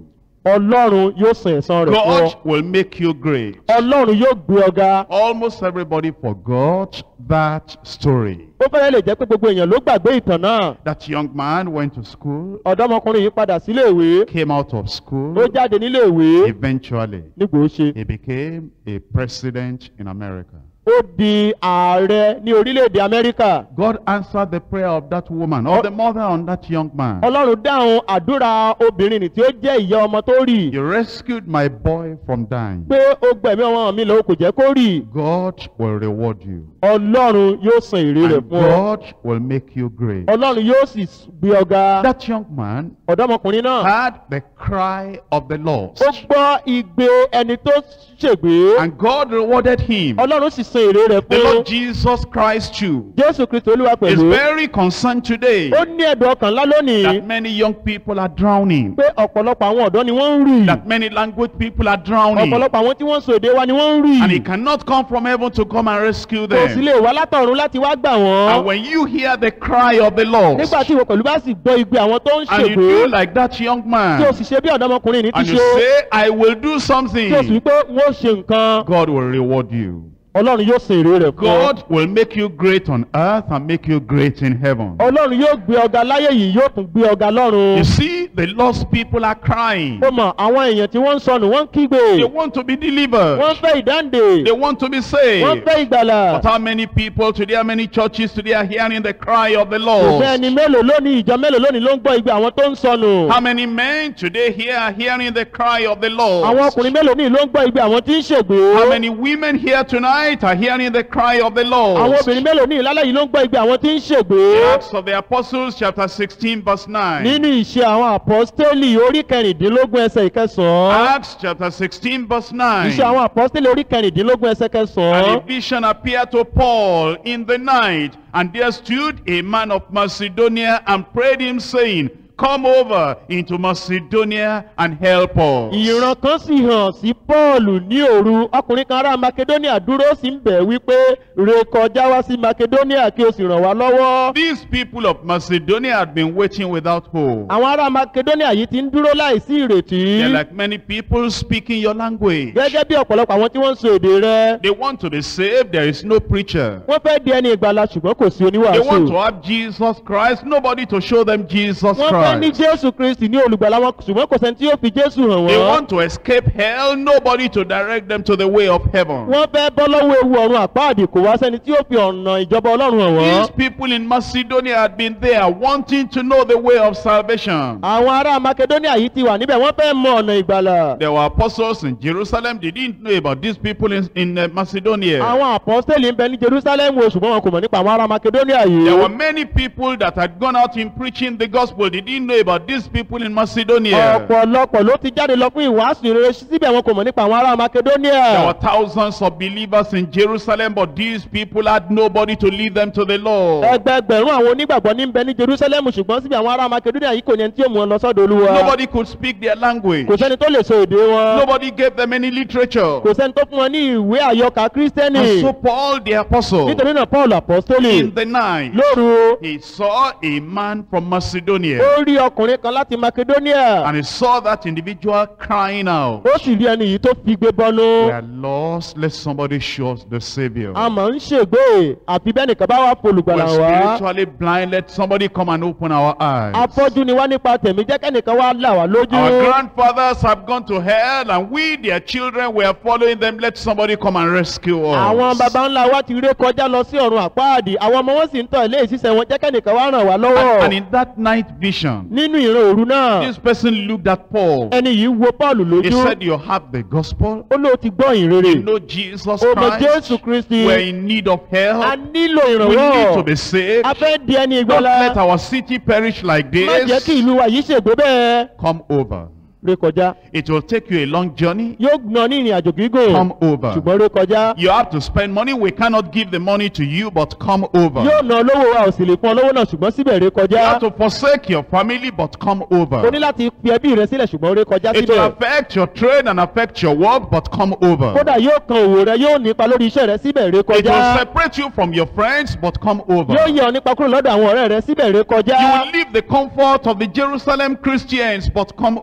Ọlọ́run yóò san ẹ̀san rẹ̀ fún ọ. God will make you great. Ọlọ́run yóò gbé ọ ga. Almost everybody forgot that story. Ó fẹ́rẹ̀ lè jẹ́ pé gbogbo èèyàn ló gbàgbé ìtàn náà. That young man went to school, Ọ̀dọ́mọkùnrin yìí padà sílé ìwé. came out of school. Ó jáde nílé ìwé. Eventually, Nígbà ó ṣe. he became a president in America. Ó di ààrẹ ní orílẹ̀-èdè Amẹ́ríkà. God answered the prayer of that woman, of the mother on that young man. Ọlọ́run dáhùn àdúrà obìnrin nì tí ó jẹ́ ìyá ọmọ tó rì. You rescued my boy from dying. Pé ó gbẹ̀mí ọmọ mi lọ, kò jẹ́ kó rì. God will reward you. Ọlọ́run yóò san èrè rẹ̀ And fún ọ. God will make you great. Ọlọ́run yóò sì gbé ọ ga. That young man Ọ̀dọ́mọkùnrin náà. had the cry of the lost. Ó gbọ́ igbe ẹni tó ṣègbé. And God rewarded him. Ọlọ́run sì san èrè rẹ̀ The fún Lord Jesus Christ too Jésù Kristi Olúwa is pẹ̀lú. very concerned today Ó ní ẹ̀dùn ọkàn ńlá lónìí. that many young people are drowning. Pé ọ̀pọ̀lọpọ̀ àwọn ọ̀dọ́ ni wọ́n ń rì. That many language people are drowning. Ọ̀pọ̀lọpọ̀ àwọn tí wọ́n ń sọ èdè wa ni wọ́n ń rì. And he cannot come from heaven to come and rescue Kò sì them. lè wá látọ̀run láti wá gbà And wọ́n. when you hear the cry of the lost, Nígbà tí ìwọ pẹ̀lú bá sì gbọ́ igbe àwọn tó ń and you ṣègbé. do like that young Tí o man, sì ṣe bí ọ̀dọ́mọkùnrin ní ti and you ṣe. say, I will do Tí o sì something, wípé wọ́n ṣe nǹkan. God will reward you. Ọlọ́run yóò san èrè rẹ̀ fún ọ. God will make you great on earth and make you great in heaven. Ọlọ́run yóò gbé ọ̀gá láyé yìí, yóò tún gbé ọ̀gá lọ́run. You see, the lost people are crying. Ó mọ̀ àwọn èèyàn tí wọ́n ń sọnù, wọ́n ń kígbe. They want to be delivered. Wọ́n fẹ́ ìdáǹdè. They want to be Wọ́n saved. fẹ́ ìgbàlà. But how many people today, how many churches today are hearing the cry of the Kò fẹ́ ẹni lost? mélòó lónìí, ìjọ mélòó lónìí ló ń gbọ́ igbe àwọn tó ń sọnù. How many men today here are hearing the cry of the Àwọn lost? ọkùnrin mélòó ní ló ń gbọ́ igbe àwọn tí ń ṣègbé. How many women here tonight are hearing the cry of the Àwọn lost? obìnrin mélòó ní ìlálẹ́ yìí ló ń gbọ́ igbe àwọn tí ń ṣègbé. Acts of the Apostles chapter 16 verse 9. Nínú ìṣe àwọn àpọ́stélì orí kẹrìndínlógún ẹsẹ̀ ìkẹsàn-án. Acts chapter 16 verse 9. Ìṣe àwọn àpọ́stélì orí kẹrìndínlógún ẹsẹ̀ And kẹsàn-án. a vision appeared to Paul in the night, and there stood a man of Macedonia and prayed him, saying, Come over into Macedonia and help us. Ìran kan sì hàn sí Pọ́ọ̀lù ní òru. Ọkùnrin kan ará Makedonia dúró sí ń bẹ̀ wípé ré kọjá wá sí Makedonia kí o sì ràn wá lọ́wọ́. These people of Macedonia had been waiting without hope. Àwọn ará Makedonia yìí ti ń dúró láìsí ìrètí. They're like many people speaking your language. Gẹ́gẹ́ bí ọ̀pọ̀lọpọ̀ àwọn tí wọ́n ń sọ èdè rẹ̀. They want to be saved, there is no preacher. Wọ́n fẹ́ di ẹni ìgbàlà ṣùgbọ́n kò sí They want to oníwàásù. have Jesus Christ, nobody to show them Jesus Wọ́n fẹ́ ní Christ. Jésù Kristi ní olùgbàlà wọn ṣùgbọ́n kò sẹ́ni tí yóò fi Jésù hàn They wọ́n. want to escape hell, nobody to direct them to the way of heaven. Wọ́n fẹ́ bọ́ lọ́wọ́ ewu ọ̀run àpáàdì kò wá sẹ́ni tí yóò fi ọ̀nà ìjọba Ọlọ́run hàn These wọ́n. people in Macedonia had been there wanting to know the way of salvation. Àwọn ará Makedonia yìí ti wà níbẹ̀ wọ́n fẹ́ mọ ọ̀nà ìgbàlà. There were apostles in Jerusalem. They didn't know about these people in Macedonia. Àwọn àpọ́stélì ń bẹ ní Jerusalem wo ṣùgbọ́n wọn kò mọ̀ nípa àwọn ará Makedonia There were yìí. many people that had gone out in preaching the gospel. They didn't know about these people in Macedonia. Ọ̀pọ̀lọpọ̀ ló ti jáde lọ fún ìwàásù ìrere síbẹ̀ wọn kò mọ̀ nípa àwọn ará There were Makedonia. thousands of believers in Jerusalem, but these people had nobody to lead them to the Lord. Ẹgbẹgbẹ̀rún àwọn onígbàgbọ́ ní ń bẹ ní Jerusalem ṣùgbọ́n síbẹ̀ àwọn ará Makedonia yìí kò ní ẹni tí yóò mú wọn lọ sọ́dọ̀ Olúwa. Nobody could speak their language. Kò sẹ́ni tó lè sọ èdè wọn. Nobody gave them any literature. Kò sẹ́ni tó fún wọn ní ìwé àyọkà And Kírísítẹ́nì. so Paul the apostle, Nítorí náà Paul àpọ́stélì in the night, lóru he saw a man from Macedonia. ó rí ọkùnrin kan láti Makedonia. And he saw that individual crying out, Ó sì rí ẹni yìí tó fi gbé bọ́nú. We are lost, let somebody show us the Savior. A mọ̀ ń ṣègbè àfi bẹ́ẹ̀ nìkan bá wà We polùgbàlà are wá. spiritually blind, let somebody come and open our eyes. Afọ́jú ni wá nípa tẹ̀mí jẹ́ kẹ́nìkan wá là wá Our lójú. grandfathers have gone to hell, and we, their children, we are following them. Let somebody come and rescue Àwọn us. baba ńlá wa ti ré kọjá lọ sí ọ̀run àpáàdì. Àwọn ọmọ wọn sì ń tọ̀ ilé ìṣiṣẹ́ wọn jẹ́ kẹ́nìkan wá ràn wá And lọ́wọ́. in that night vision, Nínú ìran òru náà, this person looked at Paul. ẹni yìí wo Pọ́ọ̀lù He lójú. said, You have the gospel. Ó lóò ti gbọ́ ìrere. You know Jesus Ó mọ Christ. Jésù Kristi. We're in need of A help. nílò We need to ìrànwọ́. be saved. A fẹ́ di ẹni Don't let ìgbàlà. our city perish like Má jẹ́ kí this. ìlú wa yìí ṣègbè bẹ́ẹ̀. Come over. Ré kọjá. It will take you a long journey. Yóò gbọ́n ní ìrìn àjò gígùn. Come over. Ṣùgbọ́n ré kọjá. You have to spend money. We cannot give the money to you, but come over. Yóò ná lówó wa ò sì lè fún ọ lówó náà ṣùgbọ́n síbẹ̀ ré You kọjá. have to forsake your family, but come O over. ní láti fi ẹbí rẹ sílẹ̀ ṣùgbọ́n ré kọjá It will síbẹ̀. affect your trade and affect your work, but come over. Kódà yóò kan òwò rẹ yóò nípa lórí iṣẹ́ rẹ síbẹ̀ ré It will kọjá. separate you from your friends, but come over. Yóò yẹ ọ nípa kúrò lọ́dọ̀ àwọn ọ̀rẹ́ rẹ síbẹ̀ ré You kọjá. will leave the comfort of the Jerusalem Christians, but come over.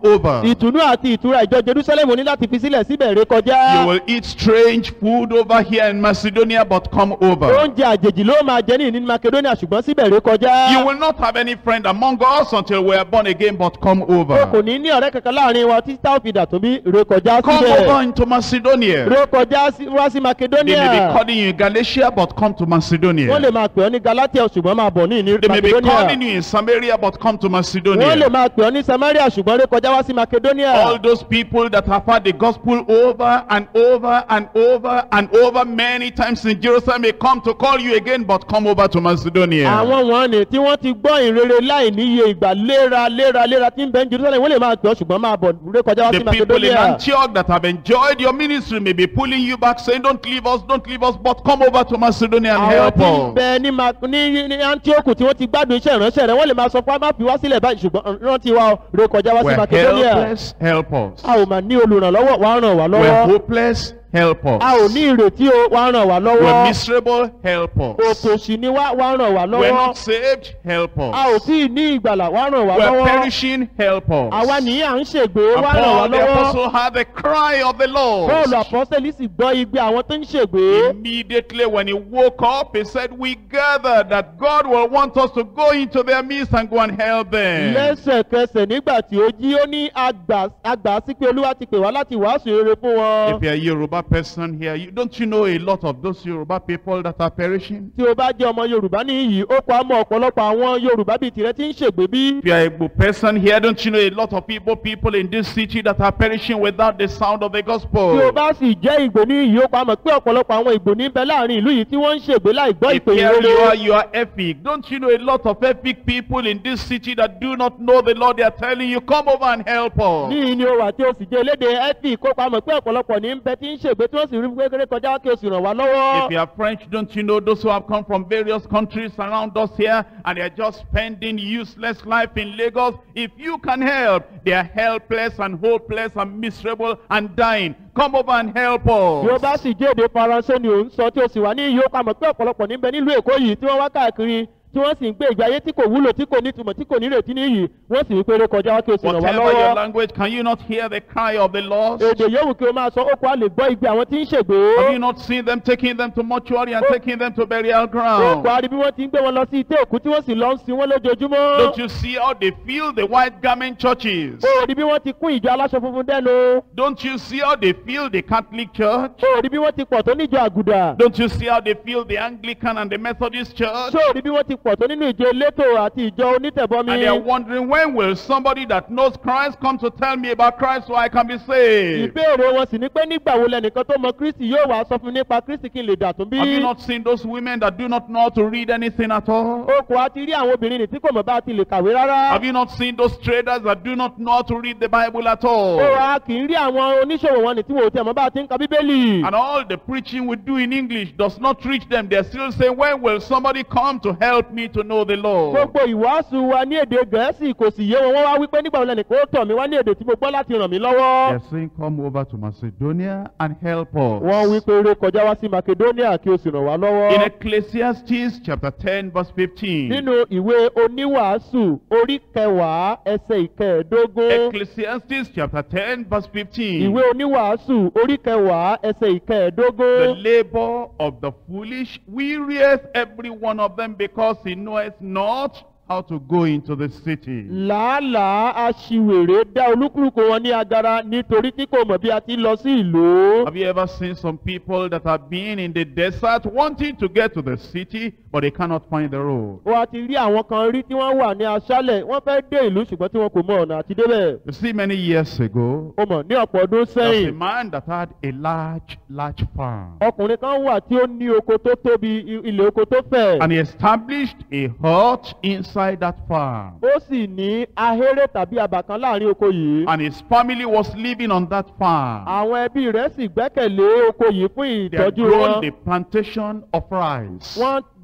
ìtùnú àti ìtura ìjọ jerusalem ní láti fi sílẹ̀ síbẹ̀ ré kọjá. You will eat strange food over here in Macedonia, but come over. oúnjẹ àjèjì ló máa jẹ ní makedonia ṣùgbọ́n síbẹ̀ ré kọjá. You will not have any friend among us until we are born again, but come o kò over. ní ní ọ̀rẹ́ kankan láàrin wa títí tá ò fi dà tó bí ré kọjá Come síbẹ̀. over into Macedonia. ré kọjá wá sí They may be makedonia. calling you in Galatia, but come to wọ́n lè Macedonia. máa pè ọ́ ní galatia ṣùgbọ́n máa bọ̀ ní They may be calling makedonia. you in Samaria, but come to wọ́n lè Macedonia. máa pè ọ́ ní samaria ṣùgbọ́n ré kọjá wá sí makedonia. All those people that have heard the gospel over and over and over and over many times in Jerusalem may come to call you again, but come over to Macedonia. àwọn wọn ni tí wọ́n ti gbọ́ ìrere láì níye ìgbà léra tí ń bẹ ní jerusalem wọ́n lè máa pè ọ́ ṣùgbọ́n máa bọ̀ ré kọjá wá sí The people in makedonia. Antioch that have enjoyed your ministry may be pulling you back, saying, don't leave us, but come over to Macedonia and àwọn help tí ń us. bẹ ní antioch tí wọ́n ti gbádùn iṣẹ́ ìránṣẹ́ rẹ̀ wọ́n lè máa sọ fún wa má fi wá sílẹ̀ báyìí ṣùgbọ́n rántí wa ré kọjá wá sí We're makedonia. helpless, help us. a ò mà ní olùrànlọ́wọ́ wá ràn wá We're lọ́wọ́. hopeless, help a ò us. ní ìrètí o wá ràn wá We're lọ́wọ́. miserable, help us. òtòṣì ni wá ràn wá We're lọ́wọ́. not saved, help a ò us. tí ì ní ìgbàlà wá ràn wá We're lọ́wọ́. perishing, help àwa us. nìyí à ń ṣègbè And wá ràn wá Paul the lọ́wọ́. apostle had the cry of the Lord. Paul apọ́sẹ̀lì sì gbọ́ igbe àwọn tó ń ṣègbè. Immediately when he woke up, he said, we gather that God will want us to go into their midst and go and help them. lẹ́sẹ̀kẹsẹ̀ nígbà tí ó jí ó ní àgbà sí pé olúwa ti pè wá láti wàásù rere fún wọn. If you're a Yoruba person here, don't you know a lot of those Yoruba people that are perishing? tí o bá jẹ́ ọmọ yorùbá níyì ó kọ́ àmọ́ ọ̀pọ̀lọpọ̀ àwọn yorùbá bíi tìrẹ tí ń ṣègbè bí. If you're a Igbo person here, don't you know a lot of people in this city that are perishing without the sound of the tí o gospel? bá sì jẹ́ ìgbò níyì ó kọ́ àmọ́ pé ọ̀pọ̀lọpọ̀ àwọn ìgbò níbẹ̀ láàrin ìlú yìí tí wọ́n ń ṣègbè láì gbọ́ If ìpè here ìrere. you are epic. Don't you know a lot of epic people in this city that do not know the Lord? They are telling you, come over and help us. ní ìní o wà tí o sì jẹ́ elédè ẹ́fì kó pamọ́ pé ọ̀pọ̀lọpọ̀ ní ń bẹ tí ń ṣègbè tí wọ́n sì rí kékeré kọjá kí o sì ràn wá lọ́wọ́. If you are French, don't you know those who have come from various countries around us here and they are just spending useless life in Lagos? If you can help, they are helpless and hopeless and miserable and dying. Come over and help bí o bá us. sì jẹ́ èdè faransé ni ò ń sọ tí o sì wà ní ìyí ó pamọ́ pé ọ̀pọ̀lọpọ̀ níbẹ̀ nílùú èkó yìí tí wọ́n wá káàkiri tí wọ́n sì ń gbé ìgbé ayé tí kò wúlò tí kò nítumọ̀ tí kò nírètí níyì wọ́n sì wípé eré kọjá wá kí o sì ràn wá Whatever your lọ́wọ́. language, can you not hear the cry of the lost? èdè yòówù kí o máa sọ ó kó a lè gbọ́ igbe àwọn tí ń ṣègbè. Have you not seen them taking them to mortuary and taking them to burial ó ground? kó a rí bí wọ́n ti ń gbé wọn lọ sí ìtẹ́ òkú tí wọ́n sì lọ ń sin wọ́n lójoojúmọ́. Don't you see how they fill the white garment churches? ó rí bí wọ́n ti kún ìjọ aláṣọ funfun dẹ́nu. Don't you see how they fill the Catholic Church? ó rí bí wọ́n ti pọ̀ tó níjọ àgùdà. Don't you see how they fill the Anglican and the Methodist Church? ó rí bí wọ́n ti pọ̀ tó nínú ìjọ elétò àti ìjọ onítẹ̀bọmi. And they are wondering, when will somebody that knows Christ come to tell me about Christ so I can be saved? ìbéèrè wọn sì ni pé nígbà wo lẹnìkan tó mọ kristi yóò wá sọ fún mi nípa kristi kí n lè dà tún bí. Have you not seen those women that do not know how to read anything at all? ó kò á ti rí àwọn obìnrin nì tí kò mọ̀ bá ti lè kàwé rárá. Have you not seen those traders that do not know how to read the Bible at all? ó wá kì í rí àwọn oníṣòwò wọn nì tí wọn ò tẹ̀ mọ́ bá ti ń ka bíbélì. And all the preaching we do in English does not reach them. They're still saying, when will somebody come to help me to know the Lord? gbogbo ìwàásù wa ní èdè gẹ̀ẹ́sì kò sì yé wọn wọ́n wá wípé nígbà wo lẹnìkan ó tọ̀ mí wá ní èdè tí mo gbọ́ láti ràn mí lọ́wọ́. They're saying, come over to Macedonia and help us. wọ́n wí pé eré kọjá wá sí makedonia kí o sì ràn wá In lọ́wọ́. Ecclesiastes chapter 10 verse 15. nínú ìwé oníwàásù orí kẹwàá ẹsẹ̀ ìkẹẹ̀ẹ́dógún. Ecclesiastes chapter 10 verse 15. ìwé oníwàásù orí kẹwàá ẹsẹ̀ The ìkẹẹ̀ẹ́dógún. labor of the foolish wearieth every one of them, because he knoweth not how to go into the city. làálàá aṣiwèrè dá olúkúlùkù wọn ní agara nítorí tí kò mọ̀ bí a ti lọ sí ìlú. Have you ever seen some people that have been in the desert wanting to get to the city, but they cannot find the road? wọ́n ti rí àwọn kan rí tí wọ́n wà ní aṣálẹ̀ wọ́n fẹ́ dé ìlú ṣùgbọ́n tí wọn kò mọ ọ̀nà àti débẹ̀. You see, many years ago, o mọ̀ ní ọ̀pọ̀ ọdún there was a sẹ́yìn man that had a large farm. ọkùnrin kan wà tí ó ní oko tó tóbi ilẹ̀ oko tó fẹ̀. And he established a hut inside that farm. ó sì ní ahéré tàbí àbà kan láàrin oko yìí. And his family was living on that farm. àwọn ẹbí rẹ̀ sì gbẹ́kẹ̀lé oko yìí fún They had ìtọ́jú grown wọn. the plantation of rice. wọ́n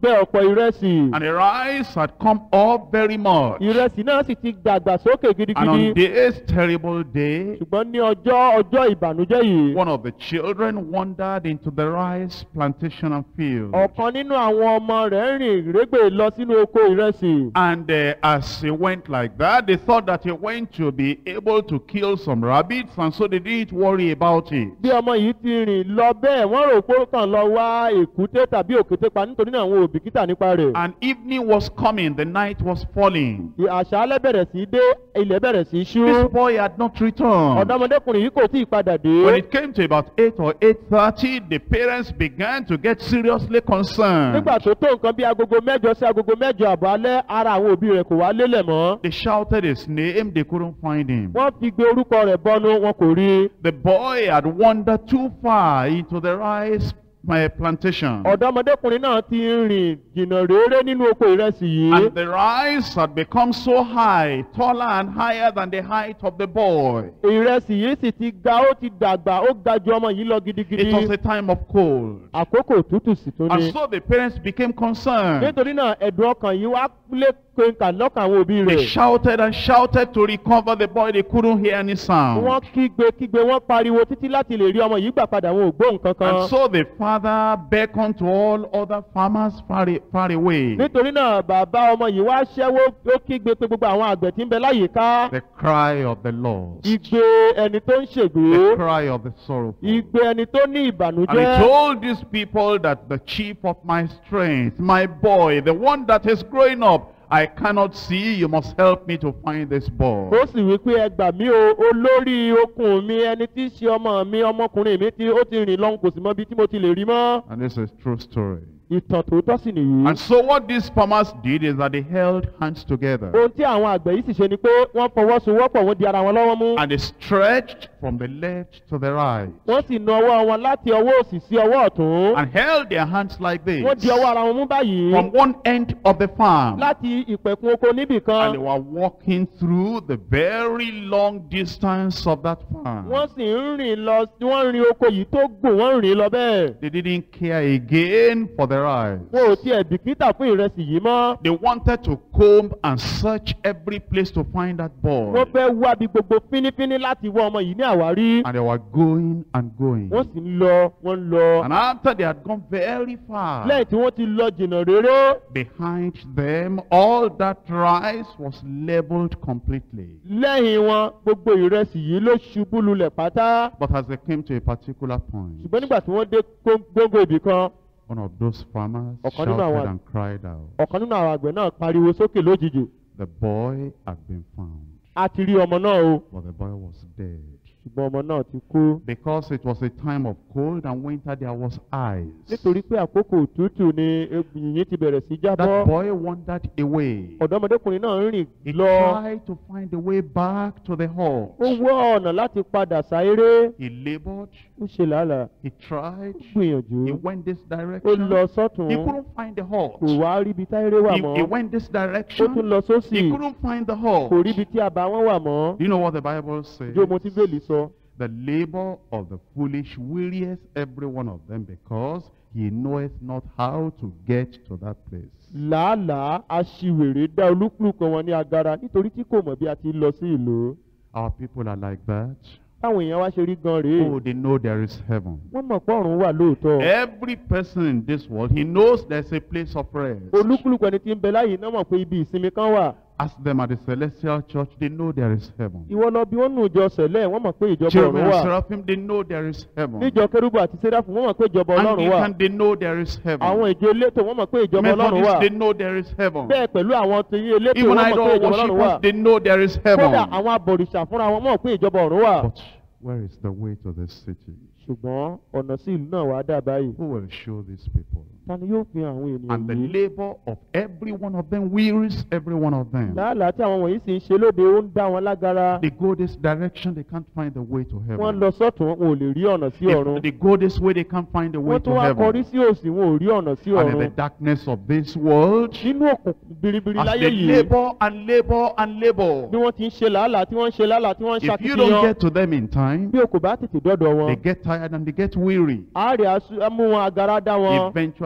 gbẹ ọ̀pọ̀ ìrẹsì. And the rice had come up very much. Ìrẹsì náà sì ti dàgbà sókè And on gidigidi. this terrible day, Ṣùgbọ́n ní ọjọ́ ìbànújẹ́ yìí, one of the children wandered into the rice plantation and field. ọ̀kan nínú àwọn ọmọ rẹ̀ rìn rẹ́gbẹ̀ lọ sínú oko ìrẹsì. And as he went like that, they thought that he went to be able to kill some rabbits, and so they didn't worry about it. Bí ọmọ yìí ti rìn lọ bẹ́ẹ̀, wọ́n rò pé ó kàn lọ wá èkúté tàbí òkété pa nítorí náà àwọn ò bìkítà nípa rẹ̀. And evening was coming, the night was falling. Àṣálẹ́ bẹ̀rẹ̀ sí dé, ilẹ̀ bẹ̀rẹ̀ sí ṣú. This boy had not returned. Ọ̀dọ́mọdékùnrin yìí kò tí ì padà dé. When it came to about 8 or 8:30, the parents began to get seriously concerned. Nígbà tó tó nǹkan bí agogo mẹ́jọ sí agogo mẹ́jọ àbọ̀ alẹ́, ara àwọn òbí rẹ̀ kò wá lélẹ̀ mọ́. They shouted his name, they couldn't find him. Wọ́n fi gbé orúkọ rẹ̀ bọnu, wọn kò rí. The boy had wandered too far into the rice plantation. Ọ̀dọ́mọdékùnrin náà ti rìn jìnnà réré nínú oko ìrẹsì yìí. And the rice had become so high, taller and higher than the height of the boy. Ìrẹsì yìí sì ti ga, ó ti dàgbà, ó ga ju ọmọ yìí lọ gidigidi. It was a time of cold. Àkókò tútù sì tó And ní. so the parents became concerned. Nítorí náà ẹ̀dùn ọkàn yìí wá lé kẹ̀kà lọ́kàn àwọn òbí They rẹ̀. shouted and shouted to recover the boy. They couldn't hear any sound. Wọ́n kígbe, wọ́n pariwo títí láti lè rí ọmọ yìí gbà padà, wọn ò gbọ́ nǹkan kan. And so the father beckoned to all other farmers far away. Nítorí náà bàbá ọmọ yìí wá ṣẹ́wó, ó kígbe pé gbogbo àwọn àgbẹ̀ tí ń bẹ láyìíká. The cry of the Lord. Igbe ẹni tó ń The ṣègbè. cry of the sorrowful. Igbe ẹni tó ní And he ìbànújẹ́. told these people that the chief of my strength, my boy, the one that is growing up, I cannot see, you must help me to find this boy. Ó sì wí pé ẹ gbà mí o, olórí okùn mi, ẹni tí í ṣe ọmọ mi, ọmọkùnrin mi tí ó ti rìn lọ́hùn kò sì mọ ibi tí mo ti lè rí mọ́. And this is true story. Ìtàn tòótọ́ sì nìyí. And so what these farmers did is that they held hands together. Ohun tí àwọn àgbẹ̀ yìí sì ṣe ni pé wọ́n fọwọ́sowọ́pọ̀, wọ́n di ara wọn lọ́wọ́ mú. And they stretched from the left to the right. Wọ́n sì na ọwọ́ wọn láti ọwọ́ òsì sí ọwọ́ ọ̀tún. And held their hands like this. Wọ́n di ọwọ́ ara wọn mú báyìí. From one end of the farm. Láti ìpẹ̀kun oko níbì And kan. they were walking through the very long distance of that farm. Wọ́n sì ń rìn lọ, wọ́n rin oko yìí tó gùn, wọ́n rìn lọ bẹ́ẹ̀. They didn't care again for the rice. Wọn ò tiẹ̀ bìkítà fún ìrẹsì yìí mọ́. They wanted to comb and search every place to find that boy. Wọ́n fẹ́ wábi gbogbo fínífíní láti wá ọmọ yìí ní àwárí. And they were going and going. Wọ́n sì ń lọ, wọ́n ń lọ. And after they had gone very far, Lẹ́yìn tí wọ́n ti lọ jìnnà réré, behind them, all that rice was leveled completely. lẹ́yìn wọn gbogbo ìrẹsì yìí ló ṣubú lulẹ̀ pátá. But as they came to a particular point, Ṣùgbọ́n nígbà tí wọ́n dé gbóngbó ibì kan, one of those farmers Ọ̀kan nínú shouted àwọn- and cried out, ọ̀kan nínú àwọn àgbẹ̀ náà pariwo sókè lójijì. the boy had been found, A ti rí ọmọ náà o, but the boy was dead. ṣùgbọ́n ọmọ náà ti kú. Because it was a time of cold and winter, there was ice. Nítorí pé àkókò òtútù ni yìnyín ti bẹ̀rẹ̀ sí That jábọ́. boy wandered away. Ọ̀dọ́mọdékùnrin náà ń rìn He lọ. tried to find a way back to the hall. Ó wọ́ ọ̀nà láti padà sáéré. He labored, Ó ṣe làálàá. he tried, Ó gbìyànjú. he went this Ó direction. lọ sọ́tún. He couldn't find the hall. Kò wá ríbi táyéré wà He mọ́. went this Ó tún direction. lọ sósì. He couldn't find the hall. Kò ríbi tí àbá wọn wà mọ́. Do you know what the Bible says? Jó mo ti bèèlì sọ. The labor of the foolish wearieth every one of them, because he knoweth not how to get to that place. Làálàá aṣiwèrè dá olúkúlùkù wọn ní agara nítorí tí kò mọ̀ bí a ti lọ sí ìlú. Our people are like that. Táwọn èèyàn wá ṣe rí gan rèé. Oh, they know there is heaven. Wọ́n mọ̀ pé ọ̀run wà lóòótọ́. Every person in this world, he knows there's a place of rest. Olúkúlùkù ẹni tí ń bẹ láyé náà mọ̀ pé ibi ìsinmi kan wà. Ask them at the celestial church, they know there is heaven. Ìwọ lọ bí wọ́n nù ìjọ sẹ̀lẹ̀, wọ́n mọ̀ pé ìjọba Cherubim ọ̀run and wà. seraphim, they know there is heaven. Níjọ kérúbù àti séráfù, wọ́n mọ̀ pé ìjọba ọlọ́run wà. Anglican, they know there is heaven. Àwọn ìjọ elétò, wọ́n mọ̀ pé ìjọba ọlọ́run Methodists, wà. they know there is heaven. Bẹ́ẹ̀ pẹ̀lú àwọn tòyí elétò, Even wọ́n mọ̀ pé idol ìjọba ọlọ́run wà. worshippers, they know there is Kódà heaven. àwọn abọ̀rìṣà fúnra wọn mọ̀ pé ìjọba ọ̀run wà. But where is the way to this city? Ṣùgbọ́n ọ̀nà sí ìlú náà wà dà báyìí. Who will show these people? Ta ni yóò fi hàn àwọn ènìyàn And the yìí? labor of every one of them wearies every one of them. Làálàá tí àwọn wọ̀nyí sì ń ṣe lóde ó ń dá wọn lágara. They go this direction, they can't find the way to Wọ́n heaven. lọ sọ́tún, wọn ò lè rí ọ̀nà sí ọ̀run. If they go this way, they can't find the way Wọ́n to tún wá kọrí heaven. sí òsì, wọn ò rí ọ̀nà sí And in the ọ̀run. darkness of this world, Nínú òkùnkùn biribiri as láyé they yìí, labor and labor and labor, bí wọ́n ti ń ṣe làálàá, tí wọ́n ń ṣe làálàá, tí wọ́n ń if you don't ṣàkíyàn, get to them in time, bí o kò bá tètè dọ́dọ̀ wọn, they get tired and they get weary. àárẹ̀ á mú wọn agara dá wọn. Eventually,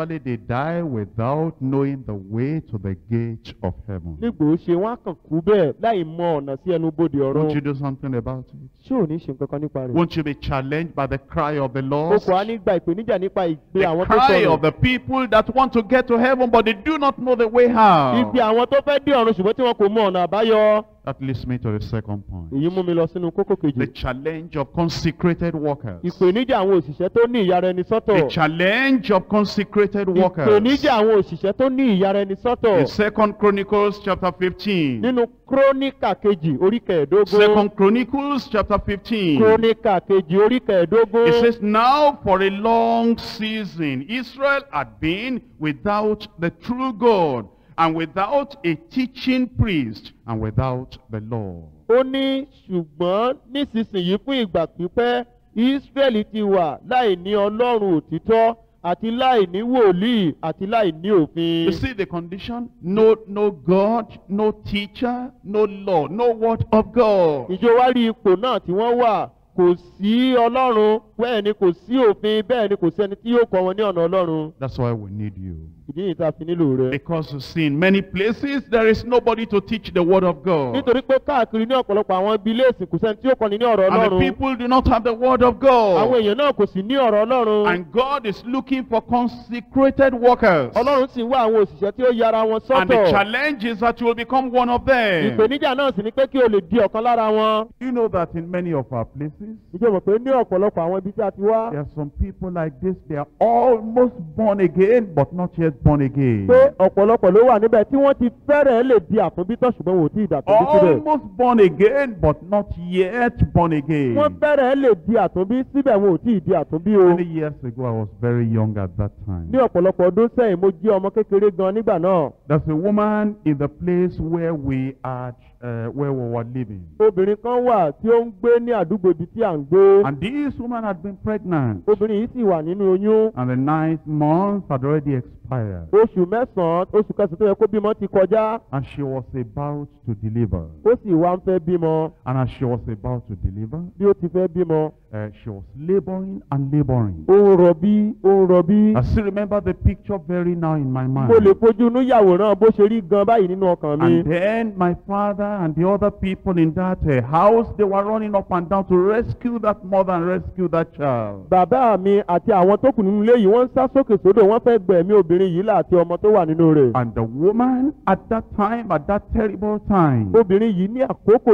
eventually they die without knowing the way to the gate of heaven. nígbò ó ṣe wọ́n á kàn kú bẹ́ẹ̀ láì mọ ọ̀nà sí ẹnu bodè ọ̀run. Won't you do something about it? ṣé ò ní ṣe nǹkan kan nípa rẹ̀? Won't you be challenged by the cry of the o Lord? kò á ní gba ìpèníjà nípa ìgbé The àwọn tó cry sọ̀rọ̀. of the people that want to get to heaven but they do not know the way how. ìgbé àwọn tó fẹ́ dé ọ̀run ṣùgbọ́n tí wọn kò mọ ọ̀nà àbáyọ. That leads me to the second point. èyí mú mi lọ sínú kókó kejì. The challenge of consecrated workers. ìpèníjà àwọn òṣìṣẹ́ tó ní ìyára ẹni The sọ́tọ̀. challenge of consecrated workers. ìpèníjà àwọn òṣìṣẹ́ tó ní ìyára ẹni In sọ́tọ̀. 2 Chronicles chapter 15. nínú króníkà kejì orí kẹẹ̀ẹ́dógún. 2 Chronicles chapter 15. króníkà kejì orí kẹẹ̀ẹ́dógún. It says, now for a long season, Israel had been without the true God, and without a teaching priest, and without the law. ó ní ṣùgbọ́n nísinsìnyí fún ìgbà pípẹ́ Ísírẹ́lì ti wà láì ní Ọlọ́run òtítọ́ àti láì ní wòlíì àti láì ní òfin. You see the condition? No God, no teacher, no law, no word of God. ìjọ wá rí ipò náà tí wọ́n wà, kò sí Ọlọ́run, bẹ́ẹ̀ ni kò sí òfin, bẹ́ẹ̀ ni kò sí ẹni tí yóò kọ́ wọn ní ọ̀nà Ọlọ́run. That's why we need you. ìdí nìyí tá a fi nílò rẹ. Because you see, in many places, there is nobody to teach the word of God. nítorí pé káàkiri ní ọ̀pọ̀lọpọ̀ àwọn ibi ilé ìsìn kò sẹ́ni tí yóò kọ́ni ní ọ̀rọ̀ And the Ọlọ́run. people do not have the word of àwọn God. èèyàn náà kò sì ní ọ̀rọ̀ Ọlọ́run. And God is looking for consecrated workers. Ọlọ́run sì ń wá àwọn òṣìṣẹ́ tí ó yára wọn And the sọ́tọ̀. challenge is that you will become one of them. ìpèníjà náà sì ni pé kí o lè di ọ̀kan lára wọn. You know that in many of our places, ìjọ mọ̀ pé ní ọ̀pọ̀lọpọ̀ àwọn ibi tí a ti wá. there are some people like this, they are almost born again, but not yet born again. pé ọ̀pọ̀lọpọ̀ ló wà níbẹ̀ tí wọ́n ti fẹ́rẹ̀ lè di àtúnbí tán ṣùgbọ́n wò ó tí ì dàtúnbí síbẹ̀. Almost born again, but not yet born again. wọ́n fẹ́rẹ̀ lè di àtúnbí síbẹ̀ wọn ò tí ì di àtúnbí o. Many years ago, I was very young at that time. ní ọ̀pọ̀lọpọ̀ ọdún sẹ́yìn mo jẹ́ ọmọ kékeré gan nígbà náà. There's a woman in the place where we were living. obìnrin kan wà tí ó ń gbé ní àdúgbò ibi tí à ń gbé. And this woman had been pregnant. obìnrin yìí sì wà nínú oyún. And the 9th month had already expired. oṣù mẹ́sàn-án oṣù kẹsàn-án tó yẹ kó bímọ ti kọjá. And she was about to deliver. ó sì wá ń fẹ́ bímọ. And as she was about to deliver, bí ó ti fẹ́ bímọ. she was laboring and laboring. ó ń rọbí ó ń rọbí. I still remember the picture very now in my mind. mo lè fojú inú yàwòrán bó ṣe rí gan báyìí nínú ọkàn mi. And then my father and the other people in that house, they were running up and down to rescue that mother and rescue that child. bàbá mi àti àwọn tó kù nínú ilé yìí wọ́n ń sá sókè sódò wọ́n fẹ́ gbẹ̀mí obìnrin yìí láti ọmọ tó wà nínú rẹ̀. And the woman at that time, at that terrible time, obìnrin yìí ní àkókò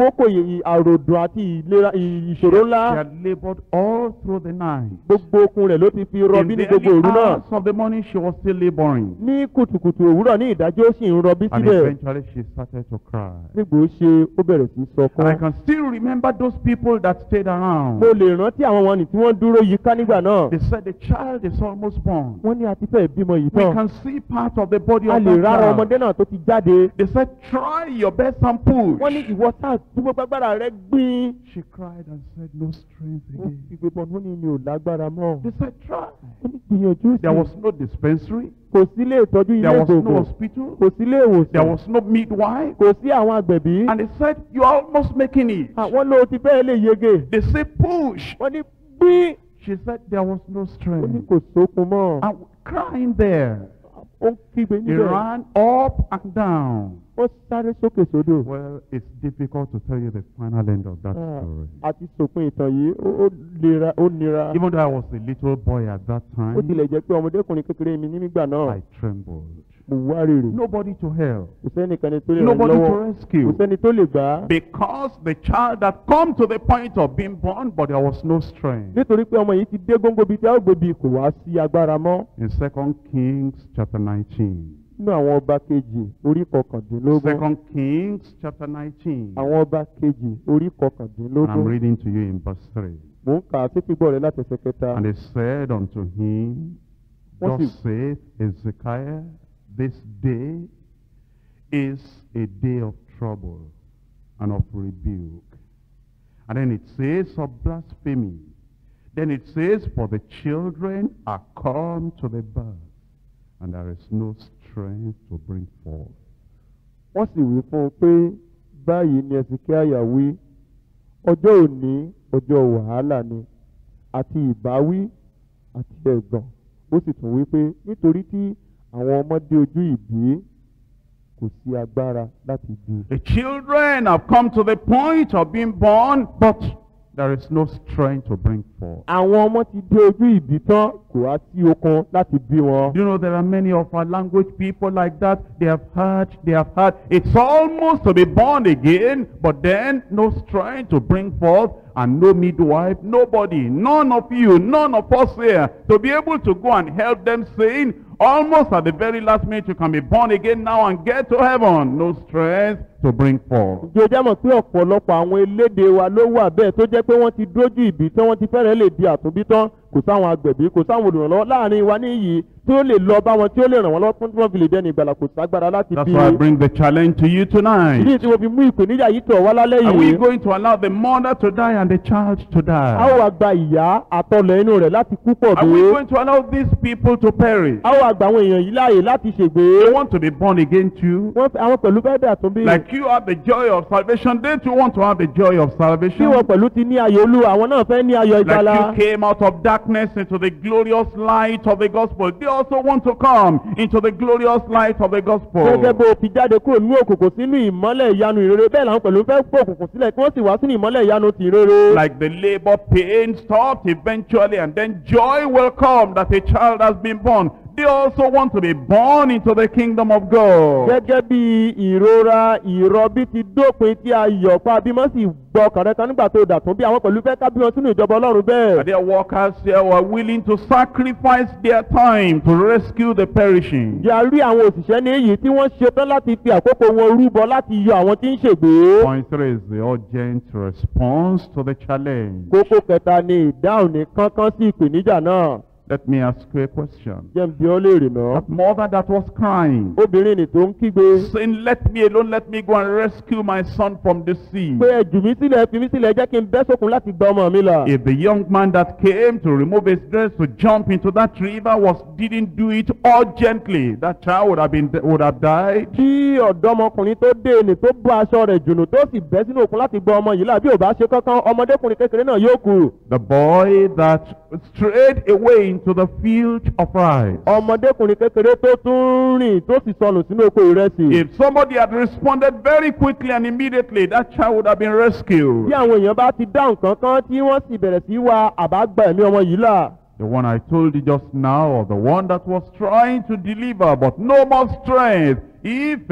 àròdùn àti ìlera ìṣòro she ńlá. had labored all through the night. gbogbo okun rẹ̀ ló ti fi rọbí In ní the gbogbo early òru náà. hours of the morning, she was still laboring. ní kùtùkùtù òwúrọ̀ ní ìdájọ́ ó sì ń rọbí And síbẹ̀. eventually she started to cry. nígbò ó ṣe ó bẹ̀rẹ̀ sí And I sọkún. can still remember those people that stayed around. mo lè rántí àwọn wọn tí wọ́n dúró yíká nígbà náà. They said the child is almost born. wọ́n ní a ti fẹ́ bímọ yìí We tán. can see part of the body a of lè that rárá child. ọmọdé náà tó ti jáde. They said, try your best and push. wọ́n ní ìwọ sáà tí gbogbo agbára rẹ gbìn. She cried and said, no strength wọ́n again. fi gbé bọ́ wọ́n ní mi ò lágbára mọ́. They said, try. wọ́n ní gbìyànjú There sí. was no dispensary. kò sí ilé ìtọ́jú ilé There was no ìgbòho. hospital. kò sí ilé There ìwòsàn. was no midwife. kò sí àwọn agbẹ̀bí. And they said, you're almost making it. àwọn ló ti bẹ́ẹ̀ lè yege. They said, push. wọ́n ní gbìn. She said, there was no ó ní strength. kò sókun mọ́. And crying there. ó ń kígbe He níbẹ̀. ran up and down. ó sáré sókè sódò. Well, it's difficult to tell you the final end of that story. àti sòpin ìtàn yìí ó nira. Even though I was a little boy at that ó time, tilẹ̀ jẹ́ pé ọmọdékùnrin kékeré mi nígbà náà. I trembled. mo wá rèrè. Nobody to help. kò sẹ́nìkan tó lè ràn Nobody to lọ́wọ́. kò rescue. sẹ́ni tó lè gbà á. Because the child had come to the point of being born, but there was no strength. nítorí pé ọmọ yìí ti dé góńgó bíi tí a ó gbòbí kò wá sí agbára mọ́. In 2 Kings chapter 19. nínú àwọn ọba kejì orí kọkàndínlógún. 2 Kings chapter 19. àwọn ọba kejì orí And I'm kọkàndínlógún. reading to you in verse 3. mò ń kà á sétí gbọ́ rẹ̀ láti ẹsẹ̀ kẹta. And they said unto him, What Thus is- saith Hezekiah, this day is a day of trouble and of rebuke. And then it says of blasphemy. Then it says, for the children are come to the birth, and there is no strength to bring forth. wọ́n sì wí fún un pé báyìí ni Ẹsìkáyà wí ọjọ́ òní ọjọ́ wàhálà ni àti ìbáwí àti ẹ̀gàn ó sì tún wí pé nítorí tí àwọn ọmọdé ojú ìbí kò sí agbára láti bí. The children have come to the point of being born, but there is no strength to bring forth. Àwọn ọmọ ti dé ojú ìbí tán kò wá sí okun láti bí wọn. You know, there are many of our language people like that. They have heard. It's almost to be born again, but then no strength to bring forth, and no midwife, nobody, none of you, none of us here, to be able to go and help them, saying, almost at the very last minute, you can be born again now and get to heaven. No strength to bring forth. Ǹjẹ́ o jẹ́ mọ̀ pé ọ̀pọ̀lọpọ̀ àwọn elédè wa ló wà bẹ́ẹ̀ tó jẹ́ pé wọ́n ti dójú ìbí tán, wọ́n ti fẹ́rẹ̀ lè di àtúnbí tán, kò sáwọn agbẹ̀bí, kò sáwọn olùrànlọ́wọ́ láàrin wa níyì tí ó lè lọ bá wọn tí ó lè ràn wọ́n lọ́wọ́ fún tí wọ́n fi lè dẹ́ni ìgbàlà, kò ságbára láti bí. That's why I bring the challenge to you tonight. Ìdí tí mo fi mú ìpèníjà yìí tọ̀ wá lálẹ́ Are we yìí. going to allow the mother to die and the child to die? A ó wá gba ìyá àtọlẹ̀ inú rẹ̀ láti kú pọ̀ Are we bí. going to allow these people to perish? A ó wá gba àwọn èèyàn yìí láàyè láti They ṣègbè. want to be born again too. Àwọn pẹ̀lú fẹ́ dà tún bí. Like you have the joy of salvation, they too want to have the joy of Bí salvation. wọn pẹ̀lú ti ní ayọ̀ Olúwa, àwọn náà fẹ́ ní ayọ̀ ìgbàlà. Like you came out of darkness into the glorious light of the gospel, they also want to come into the glorious light of the gospel. Gẹ́gẹ́ bó ti jáde kúrò nínú òkùnkùn sínú ìmọ́lẹ̀ ìyanu ìrere, bẹ́ẹ̀ làwọn pẹ̀lú fẹ́ kó òkùnkùn sílẹ̀ kí wọ́n sì wá sínú ìmọ́lẹ̀ ìyanu ti ìrere. Like the labor pain stopped eventually, and then joy will come that a child has been born. They also want to be born into the kingdom of God. Gẹ́gẹ́ bí ìrora ìrọbí ti dópin tí ayọ̀ pa bímọ sì gbọ́ ọkàn rẹ tán nígbà tó dàtún bí àwọn pẹ̀lú fẹ́ ká bí wọn sínú ìjọba Ọlọ́run bẹ́ẹ̀. Are there workers here who are willing to sacrifice their time to rescue the perishing? Ǹjẹ́ a rí àwọn òṣìṣẹ́ ní èyí tí wọ́n ṣetán láti fi àkókò wọn rúbọ láti yọ àwọn tí ń ṣègbè. Point 3 is the urgent response to the challenge. Kókó kẹta ni ìdáhùn ní kánkán sí ìpèníjà náà. Let me ask you a question. Jẹ́ n bi ọ́ léèrè náà. That mother that was crying, Obìnrin nì tó ń kígbe. saying, let me alone, let me go and rescue my son from the sea. Pé ẹ jù mí sílẹ̀, fi mí sílẹ̀, jẹ́ kí n bẹ́ sókun láti gba ọmọ mi là. If the young man that came to remove his dress to jump into that river didn't do it urgently, that child would have died. Tí ọ̀dọ́mọkùnrin tó dé ni tó bọ́ aṣọ rẹ̀ jùnù tó sì bẹ́ sínú òkun láti gba ọmọ yìí là, bí ò bá ṣe kankan, ọmọdékùnrin kékeré náà yóò kú. The boy that strayed away into the field of rice. Ọmọdékùnrin kékeré tó tún rìn tó sì sọnù sínú oko ìrẹsì. If somebody had responded very quickly and immediately, that child would have been rescued. Bí àwọn èèyàn bá ti dáhùn kankan tí wọ́n sì bẹ̀rẹ̀ sí wá àbágbà ẹ̀mí ọmọ yìí là. The one I told you just now, or the one that was trying to deliver but no more strength. If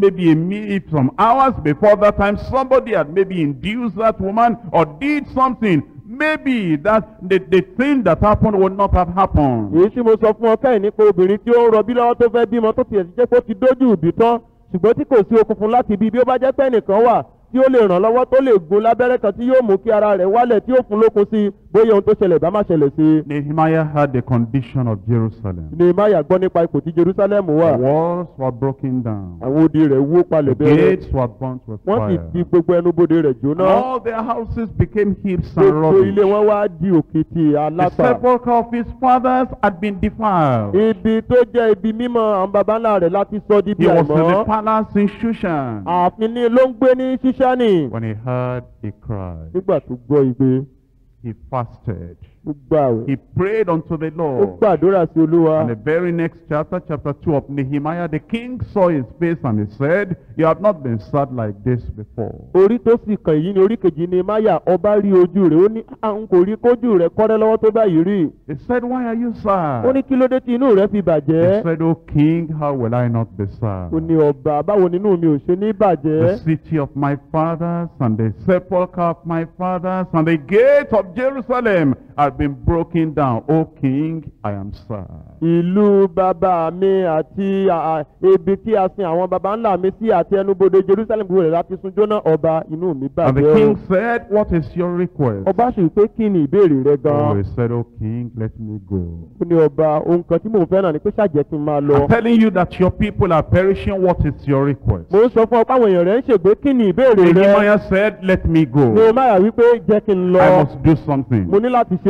if some hours before that time somebody had maybe induced that woman or did something, maybe that the thing that happened would not have happened. Èyí tí mo sọ fún ọ kẹ́yìn nípa obìnrin tí ó ń rọbí lọ́wọ́ tó fẹ́ bímọ tó tiẹ̀ ti jẹ́ pé ó ti dójú ìbí tán ṣùgbọ́n tí kò sí okun fún láti bí ó bá jẹ́ pé ẹnìkan wà tí ó lè ràn lọ́wọ́ tó lè gún lábẹ́rẹ́ kan tí yóò mú kí ara rẹ̀ wálẹ̀ tí yóò fún lókun sí bóyá ohun tó ṣẹlẹ̀ bá má ṣẹlẹ̀ sí. Nehemiah had the condition of Jerusalem. Nehemiah gbọ́ nípa ipò tí Jerusalem wà. The walls were broken down. Àwọn odi rẹ̀ wó palẹ̀ The bẹ́ẹ̀. gates were burnt with Wọ́n sì fire. fi gbogbo ẹnubodè rẹ̀ jóná. All their houses became heaps and Gbogbo ilé rubbish. wọn wá di òkìtì The alápà. sepulchre of his fathers had been defiled. Ibi tó jẹ́ ibi mímọ́ àwọn baba ńlá rẹ̀ láti sọ di bí He was in the àìmọ́. palace in Shushan. Ààfin ni ló ń gbé ní Ṣíṣánì. When he heard a cry, Nígbà tó gbọ́ igbe, he fasted. ó gbààwẹ̀. He prayed unto the Ó Lord. gbàdúrà sí Olúwa. And the very next chapter, chapter 2 of Nehemiah, the king saw his face and he said, you have not been sad like this before. Orí tó sì kàn yìí ni orí kejì ni Máyà ọba rí ojú rẹ̀. Ó ní n kò rí kójú rẹ̀ kọ́rẹ́ lọ́wọ́ tó báyìí rí. He said, why are you sad? Ó ní kí ló dé tí inú rẹ̀ fi He bàjẹ́. said, O king, how will I not be sad? Ó ní ọba báwo nínú mi ò ṣe ní The bàjẹ́. city of my fathers and the sepulchre of my fathers and the gate of Jerusalem have been broken down. O king, I am sad. Ìlú bàbá mi àti ibi tí a sin àwọn baba ńlá mi sí àti ẹnubodè Jerusalem gbogbo rẹ̀ láti sun jóná ọba inú mi And the bàjẹ́. king said, what is your request? Ọba sì pé kí ni ìbéèrè rẹ Oh, gan-an. he said, O king, let me go. Ó ní ọba ohun kan tí mò ń fẹ́ náà ni pé ṣàjẹ́ kí n máa lọ. I'm telling you that your people are perishing. What is your request? Mo ń sọ fún ọ páwọn èèyàn rẹ̀ ń ṣègbè kí ni ìbéèrè rẹ. Nehemiah said, let me go. Nehemiah wípé jẹ́ kí n lọ. I must do something. Mo ní láti ṣe We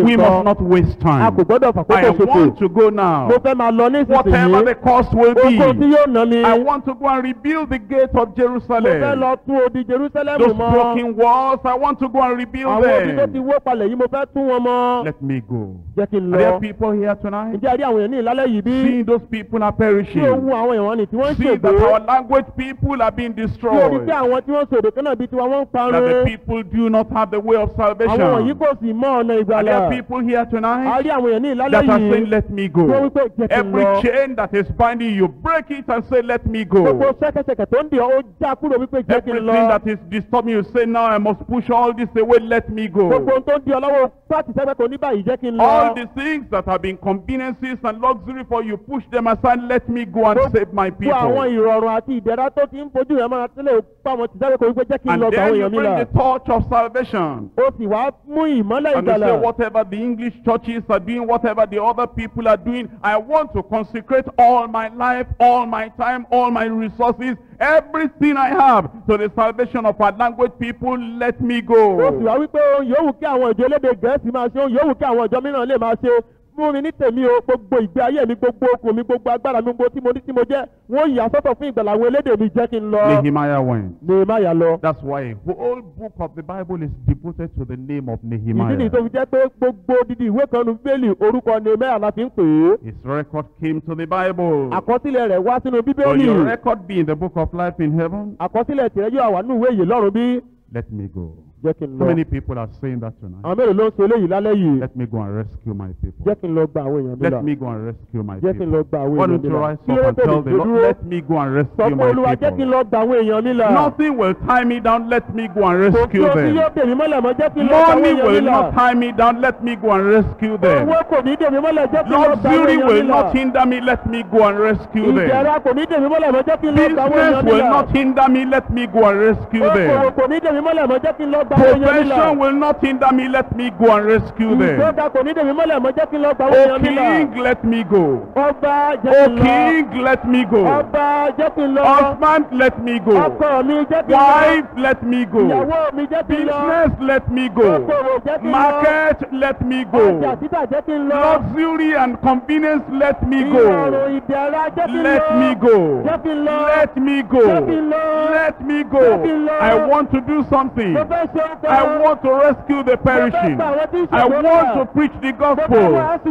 We must nǹkan not waste a time. kò gbọ́dọ̀ I fàkókò ṣòfò want to go now. mo fẹ́ máa lọ Whatever the nísinsìnyí cost will oko tí be. yóò ná mi I want to go and rebuild the gate of mo fẹ́ Jerusalem. lọ tún odi Jerusalem Those mọ́ broken walls, I want to go and rebuild àwọn odi tó ti them. wó palẹ̀ yìí mo fẹ́ tún wọn mọ́ Let me go. jẹ́ kí n Are there lọ people here tonight? ǹjẹ́ a rí àwọn èèyàn ní ìlálẹ́ yìí bí Seeing those people are tí perishing. ohun àwọn èèyàn ni tí wọ́n ń See that ṣègbè our language people are being tí o rí destroyed. pé àwọn tí wọ́n sòdè kan náà bí tiwa wọ́n ń That the parun people do not have the way of àwọn wọ̀nyí salvation. kò sì mọ ọ̀nà Are ìgbàlà there people here a tonight rí àwọn èèyàn ní ìlálẹ́ that are yìí saying, let me tó go? wípé jẹ́ kí n Every lọ chain that is binding you, break it and say, let me gbogbo go. ṣẹ́kẹ́ṣẹkẹ̀ tó ń dì ọ́ ó já kúrò wípé jẹ́ kí n Everything lọ that is disturbing you, say, now I must push all this away, let me gbogbo go. ohun tó ń di ọ lọ́wọ́ pàtì sẹ́gbẹ́ kò ní báyìí jẹ́ kí n lọ All the things that have been conveniences and luxury for you, push them aside, let me go and save my gbogbo àwọn people. ìrọ̀rùn àti ìdẹ̀ra tó ti ń fojú rẹ̀ máa tẹ́lẹ̀ pàmò tì sẹ́gbẹ́ kò wípé jẹ́ kí n And lọ gbà then àwọn you èèyàn mi bring là the torch of salvation. ó sì wá mú ìmọ́lẹ̀ And you ìgbàlà say, whatever the English churches are doing, whatever the other people are doing, I want to consecrate all my life, all my time, all my resources, everything I have to the salvation of our language people. Let me ó sì go. wá wípé ohun yòówù kí àwọn ìjọ elédè Gẹ̀ẹ́sì máa ṣe ohun yòówù kí àwọn ìjọ mìíràn lè máa ṣe fún mi ní tèmi o gbogbo ìgbé ayé mi gbogbo okùn mi gbogbo agbára mi gbogbo tí mo ní tí mo jẹ́ wọ́n yà sọ́tọ̀ fún ìgbàlà àwọn elédè mi jẹ́ kí n lọ Nehemiah went. Nehemiah lọ. That's why a whole book of the Bible is devoted to the name of ìdí nìyí Nehemiah. tó fi jẹ́ pé gbogbo dídí ìwé kan nu Bíbélì orúkọ Nehemiah la fi ń pè é. His record came to the Bible. àkọsílẹ̀ rẹ̀ wá sínú Will Bíbélì. your record be in the book of life in heaven? àkọsílẹ̀ tìrẹ yóò wà nínú ìwé ìyè lọ́run bí. Let me go. jẹ́ kí n So lọ. many people are saying that tonight. àwọn mélòó ló ń sọ eléyìí lálẹ́ yìí. Let me go and rescue my people. jẹ́ kí n lọ gba àwọn èèyàn mi là. Let me go and rescue my jẹ́ kí n people. lọ gba àwọn Why èèyàn don't mi you là. rise kí up ló and dé tell tó the fi Lord, dúró. let me go and sọ rescue fún my Olúwa jẹ́ kí n people. lọ gba àwọn èèyàn mi là. Nothing will tie me down, let me go and kò sí rescue ohun tí them. yóò dè mí mọ́lẹ̀ mọ́ jẹ́ kí n lọ gba àwọn Money èèyàn mi will là. not tie me down, let me go and rescue them. owó kò ní dè mí mọ́lẹ̀ jẹ́ kí n lọ gba àwọn Luxury èèyàn mi will là. not hinder me, let me go and rescue them. ìjẹra kò ní dè mí mọ́lẹ̀ mọ́ jẹ́ kí n lọ gba àwọn Business èèyàn mi will là. not hinder me, let me go and rescue okòwò them. kò ní dè mí mọ́lẹ̀ mọ́ jẹ́ kí n lọ gba àwọn èèyàn mi là. Profession will not hinder me, let me go and rescue them. ìgbéga kò ní dè mí mọ́lẹ̀ mọ́ jẹ́ kí n lọ gba àwọn O èèyàn mi là. King, let me go. ọba jẹ́ O kí n lọ. King, let me go. ọba jẹ́ kí n lọ. Husband, let me go. ọkọ mi jẹ́ kí n lọ. Wife, let me go. ìyàwó mi jẹ́ kí n lọ. Business, let me go. okòwò jẹ́ kí n lọ. Market, let me ọjà go. títà jẹ́ kí n lọ. Luxury and convenience, let me go. ìrọ̀rùn ìdẹ̀ra jẹ́ kí n lọ. Let me go. jẹ́ kí n lọ. Let me go. Jẹ́ kí n lọ. Let me go. Jẹ́ kí n lọ. I want to do something. mo fẹ́ ṣe ń kọ́. I want to rescue the perishing. I want to preach the gospel.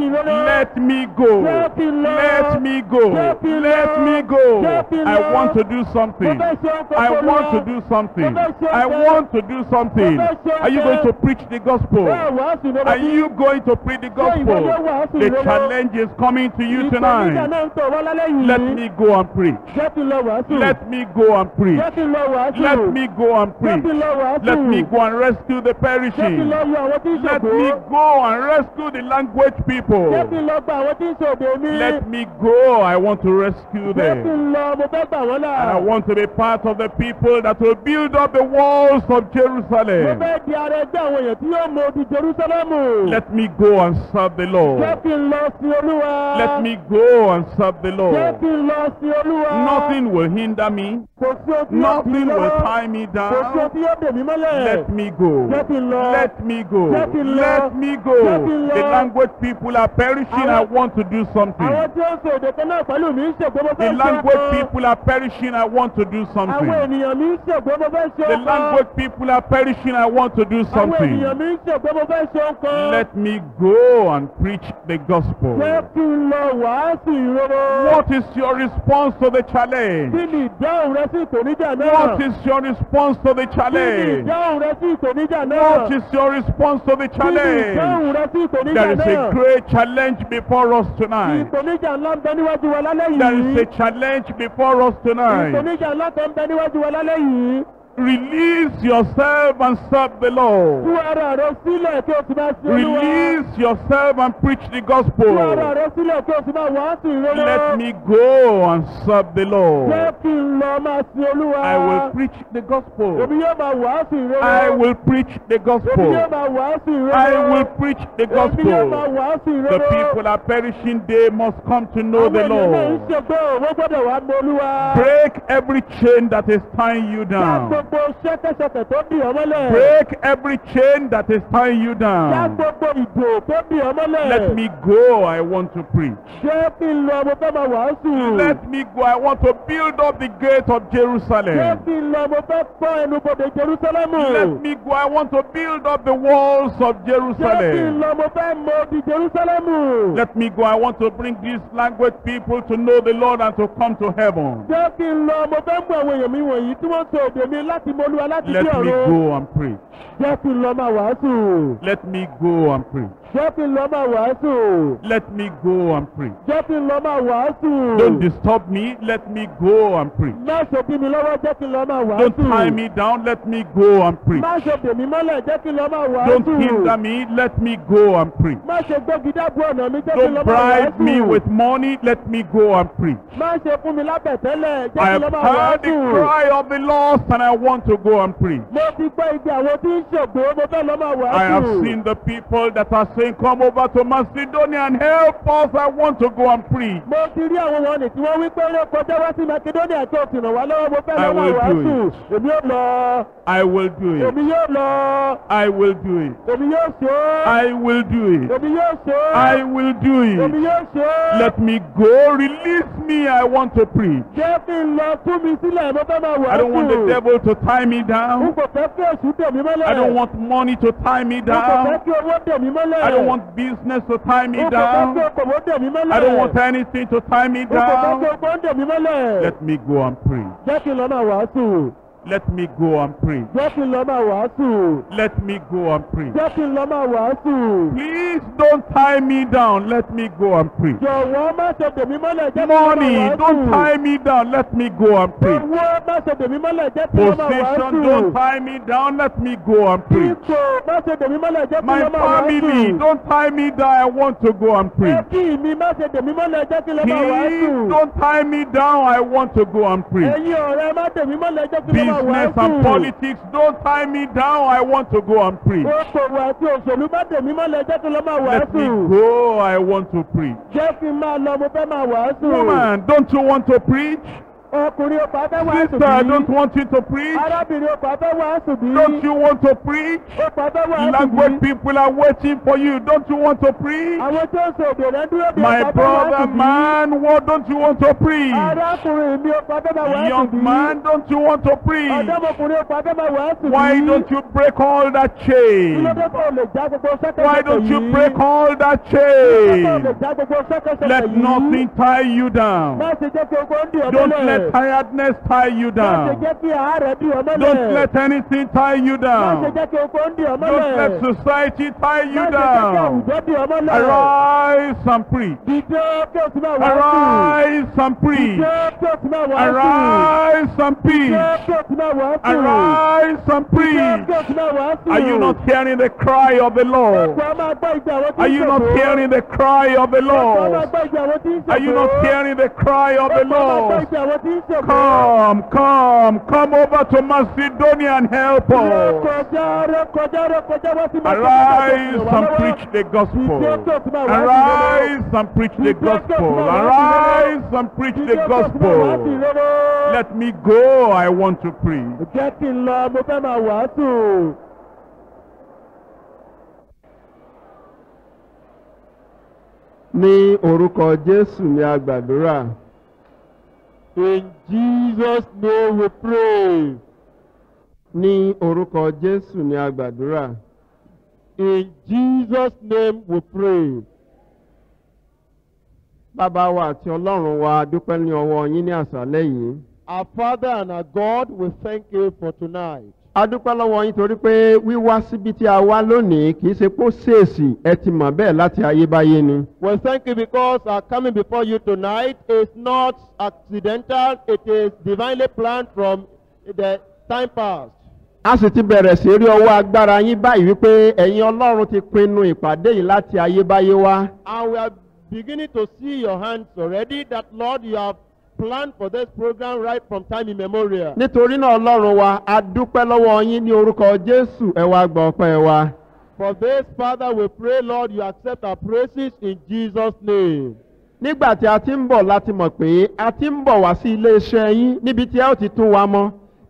Let me go. Let me go. Let me go. I want to do something. I want to do something. I want to do something. Are you going to preach the gospel? Are you going to preach the gospel? The challenge is coming to you tonight. Let me go and preach. Let me go and preach. Let me go and preach. Let me go and rescue the perishing. Let me go and rescue the language people. Let me go. I want to rescue them. And I want to be part of the people that will build up the walls of Jerusalem. Let me go and serve the Lord. Let me go and serve the Lord. Nothing will hinder me. Nothing will tie me down. Let me go. Let me go. Let me go. The language people are perishing. I want to do something. The language people are perishing. I want to do something. The language people are perishing. I want to do something. Let me go and preach the gospel. What is your response to the challenge? What is your response to the challenge? What is your response to the challenge? There is a great challenge before us tonight. There is a challenge before us tonight. Release yourself and serve the Lord. Release yourself and preach the gospel. Let me go and serve the Lord. I will preach the gospel. I will preach the gospel. I will preach the gospel. The people are perishing. They must come to know the Lord. Break every chain that is tying you down. gbogbo ṣẹ́kẹ́ṣẹkẹ̀ tó dì ọ́ mọ́lẹ̀. Break every chain that is tying you Já down. gbogbo ìdò tó dì ọ́ mọ́lẹ̀. Let me go, I want to preach. Ṣé kí n lọ mo fẹ́ máa wàásù? Let me go, I want to build up the gate of Ṣé Jerusalem. kí n lọ mo fẹ́ kọ́ ẹnubodè Jerúsálẹ́mù? Let me go, I want to build up the walls of Ṣé kí n Jerusalem. lọ mo fẹ́ mọ di Jerúsálẹ́mù? Let me go, I want to bring these language people to know the Lord and to come to heaven. Ṣé kí n lọ mo fẹ́ mú àwọn èèyàn mi wọ̀nyí tí wọ́n sọ èdè mi láti mọ Olúwa láti Let dé me ọ̀run? go and preach. Jẹ́ kí n lọ máa wàásù. Let me go and preach. Jẹ́ kí n lọ máa wàásù. Let me go and preach. Jẹ́ kí n lọ máa wàásù. Don't disturb me, let me go and preach. Má ṣe dí mi lọ́wọ́, jẹ́ kí n lọ máa wàásù. Don't tie me down, let me go and preach. Má ṣe dè mí mọ́lẹ̀, jẹ́ kí n lọ máa wàásù. Don't hinder me, let me go and preach. Má ṣe gbógi dábò ọ̀nà mi, jẹ́ kí n lọ Don't máa bribe me wàásù. with money, let me go and preach. Má ṣe fún mi lábẹ̀tẹ́lẹ̀, jẹ́ I kí have n lọ máa heard the wàásù. cry of the lost and I want to go and preach. Mo ti gbọ́ igbe àwọn tí ń ṣògbó, mo fẹ́ lọ máa wàásù. I have seen the people that are saying, come over to Macedonia and help us, I want to go and preach. Mo ti rí àwọn wọn nì tí wọ́n wí pé ó kọjá wá sí Macedonia tó sì ràn wá lọ́wọ́, mo fẹ́ I lọ máa will do wàásù. Èmi yóò lọ. I will do it. Èmi yóò lọ. I will do it. Èmi yóò ṣe é. I will do it. Èmi yóò ṣe é. I will do Èmi it. yóò ṣe é. Let me go, release me, I want to preach. Jẹ́ kí n lọ tú mi sílẹ̀, mo fẹ́ máa wàásù. I don't want the devil to tie me N down. kò fẹ́ kí èṣù dè mí mọ́lẹ̀. I don't want money to tie me N kò fẹ́ down. kí owó dè mí mọ́lẹ̀. I don't want business to tie me N kò fẹ́ kí down. okòwò dè mí mọ́lẹ̀. I don't want anything to tie me N kò fẹ́ kí down. ogbó dè mí mọ́lẹ̀. Let me go and preach. Jẹ́ kí n lọ máa wàásù. Let me go and preach. Jẹ́ kí n lọ máa wàásù. Let me go and preach. Jẹ́ kí n lọ máa wàásù. Please don't tie me down. Let me go and preach. Jọ̀wọ́ má ṣe dè mí mọ́lẹ̀, jẹ́ kí n lọ máa Money, wàásù. don't tie me down. Let me go and preach. Owó má ṣe dè mí mọ́lẹ̀, jẹ́ kí n lọ máa Position, wàásù. don't tie me down. Let me go and preach. Ipò má ṣe dè mí mọ́lẹ̀, jẹ́ kí n My lọ máa family, wàásù. don't tie me down. I want to go and preach. Ẹbí mi má ṣe dè mí mọ́lẹ̀, jẹ́ kí n lọ máa Kids, wàásù. don't tie me down. I want to go and preach. Ẹ̀yin ọ̀rẹ́ má dè mí mọ́lẹ̀, jẹ́ kí n lọ máa Business wàásù. and politics, don't tie me down. I want to go and preach. Okòwò àti òṣèlú má dè mí mọ́lẹ̀, jẹ́ kí n lọ máa Let me wàásù. go. I want to preach. Jẹ́ kí n máa lọ, mo fẹ́ máa wàásù. Woman, don't you want to preach? Ọkùnrin ọkọ̀ afẹ́ wàásù Sister, bí? don't want you to preach? Arábìnrin ọkọ̀ afẹ́ wàásù bí? Don't you want to preach? Ọkọ̀ afẹ́ wàásù Language bí? people are waiting for you. Don't you want to preach? Àwọn tó ń sọ èdè rẹ̀ dúró bí My ọkọ̀ afẹ́ brother, wàásù bí? man, what don't you want to preach? Arákùnrin mi ọkọ̀ afẹ́ máa wàásù bí? Young man, don't you want to preach? Ọ̀dọ́mọkùnrin ọkọ̀ afẹ́ máa wàásù bí? Why don't you break all that Kí chain? ló dé tó lè já gbogbo sẹ́kẹ̀sẹ̀kẹ̀ Why don't you yìí? break all that Kí ló dé tó lè chain? já gbogbo sẹ́kẹ̀sẹ̀kẹ̀ Let yìí? nothing tie you down. Má ṣe jẹ́ kí ogbó ń dì ọ́ Don't mọ́lẹ̀. let tiredness tie you Má ṣe down. jẹ́ kí àárẹ̀ dì ọ́ mọ́lẹ̀. Don't let anything tie you Má ṣe down. jẹ́ kí ogbó ń dì ọ́ Don't mọ́lẹ̀. let society tie Má you ṣe jẹ́ kí down. àwùjọ dì ọ́ mọ́lẹ̀. Arise and preach. Dìde kí o sì máa wàásù. Arise and preach. Dìde kí o sì máa wàásù. Arise and Dìde preach. kí o sì máa wàásù. Arise and Dìde kí preach. o sì máa wàásù. Are you not hearing the cry of the Lord? Ọ̀pọ̀ máa gbọ́ ìgbà àwọn tí Are ń you not ṣògo. hearing the cry of the Ọ̀pọ̀ máa Lord? gbọ́ ìgbà àwọn tí ń ṣògo. Are you not hearing the cry of the Ọ̀pọ̀ máa gbọ́ Lord? ìgbà àwọn tí ń ṣògo. Come over to Macedonia and help us. Kọjá wá sí Arise and preach the gospel. Arise and preach the gospel. Arise and preach the gospel. Let me go, I want to preach. Jẹ́ kí n lọ, mo fẹ́ máa wàásù. Ní orúkọ Jésù ni a gbàdúrà. In Jesus' name we pray. Ní orúkọ Jésù ni a gbàdúrà. In Jesus' name we pray. Bàbá wa àti Ọlọ́run wa dúpẹ́ ní ọwọ́ yín ní àṣálẹ́ yìí. Our Father and our God, we thank you for tonight. A dúpẹ́ lọ́wọ́ yín torí pé wíwá síbi tí a wá lónìí kìí ṣe pé ó ṣèèṣì ẹ ti mọ̀ bẹ́ẹ̀ láti ayébáyé ni. We thank you because our coming before you tonight is not accidental, it is divinely planned from the time past. A sì ti bẹ̀rẹ̀ sí rí ọwọ́ agbára yín báyìí wípé ẹ̀yin Ọlọ́run ti pinnu ìpàdé yìí láti ayébáyé wá. And we are beginning to see your hands already that, Lord, you have planned for this program right from time immemorial. Nítorí náà Ọlọ́run wa a dúpẹ́ lọ́wọ́ yín ní orúkọ Jésù ẹ wá gbọ́ ọpẹ́ wa. For this, Father, we pray, Lord, you accept our praises in Jesus' name. Nígbà tí a ti ń bọ̀ láti mọ̀ pé a ti ń bọ̀ wá sí ilé iṣẹ́ yín níbi tí ẹ ó ti tún wa mọ́.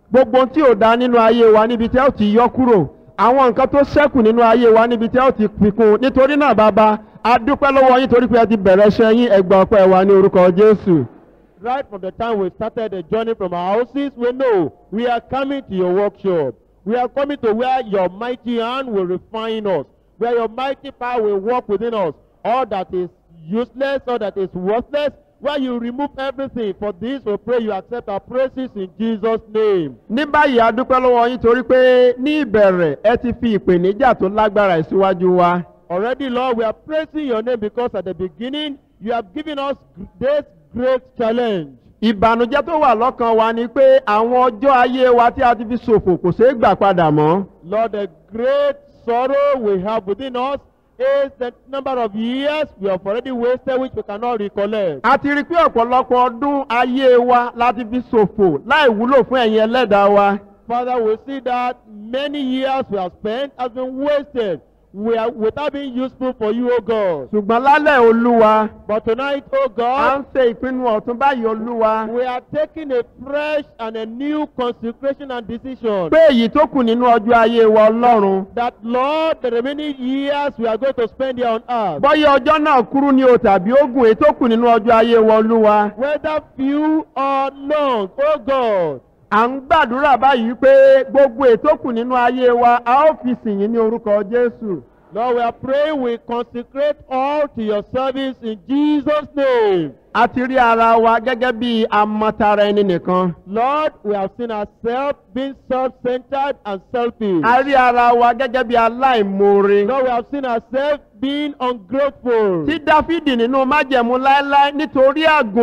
gbogbo tí ò dá nínú ayé wa níbi tí a ó ti yọ kúrò àwọn nǹkan tó ṣẹ́kù nínú ayé wa níbi tí a ó ti fikún nítorí náà bàbá a dúpẹ́ lọ́wọ́ yín torí pé ẹ ti bẹ̀rẹ̀ iṣẹ́ yín ẹ gba ọpẹ́ wa ní orúkọ Jésù. Right from the time we started the journey from our houses, we know we are coming to your workshop. We are coming to where your mighty hand will refine us, where your mighty power will work within us. All that is useless, all that is worthless, where you remove everything. For this we pray you accept our praises in Jesus' name. Ní báyìí a dúpẹ́ lọ́wọ́ yín torí pé ní ìbẹ̀rẹ̀ ẹ ti fi ìpèníjà tó lágbára ìsíwájú wa. Already, Lord, we are praising your name because at the beginning you have given us this great challenge. Ìbànújẹ́ tó wà lọ́kàn wa ni pé àwọn ọjọ́ ayé wa tí a ti fi ṣòfò kò ṣeé gbà padà mọ́. Lord, the great sorrow we have within us is the number of years we have already wasted which we cannot recollect. A ti rí pé ọ̀pọ̀lọpọ̀ ọdún ayé wa láti fi ṣòfò láì wúlò fún ẹ̀yin ẹlẹ́dàá wa. Father, we see that many years we have spent has been wasted. We are without being useful for you, O God. Ṣùgbọ́n lálẹ́ Olúwa. But tonight, O À God, ń ṣe ìpinnu ọ̀tún báyìí Olúwa. we are taking a fresh and a new consecration and decision. Pé èyí tó kù nínú ọjọ́ ayé wa Ọlọ́run. That Lord, the remaining years we are going to spend here on earth, Bọ́yá ọjọ́ náà kúrú ni o tàbí ogun èyí tó kù nínú ọjọ́ ayé wa Olúwa. whether few or long, O God, À ń gbàdúrà báyìí pé gbogbo ètò kù nínú ayé wa a ó fi sìn yín ní orúkọ Jésù. Lord, we are praying we consecrate all to your service in Jesus' name. A ti rí ara wa gẹ́gẹ́ bí amọ̀tara ẹni nìkan. Lord, we have seen ourselves being self-centered and selfish. A rí ara wa gẹ́gẹ́ bí aláìmoore. Lord, we have seen ourselves being ungrateful. Tí Dáfídì nínú májẹ̀mú láéláé nítorí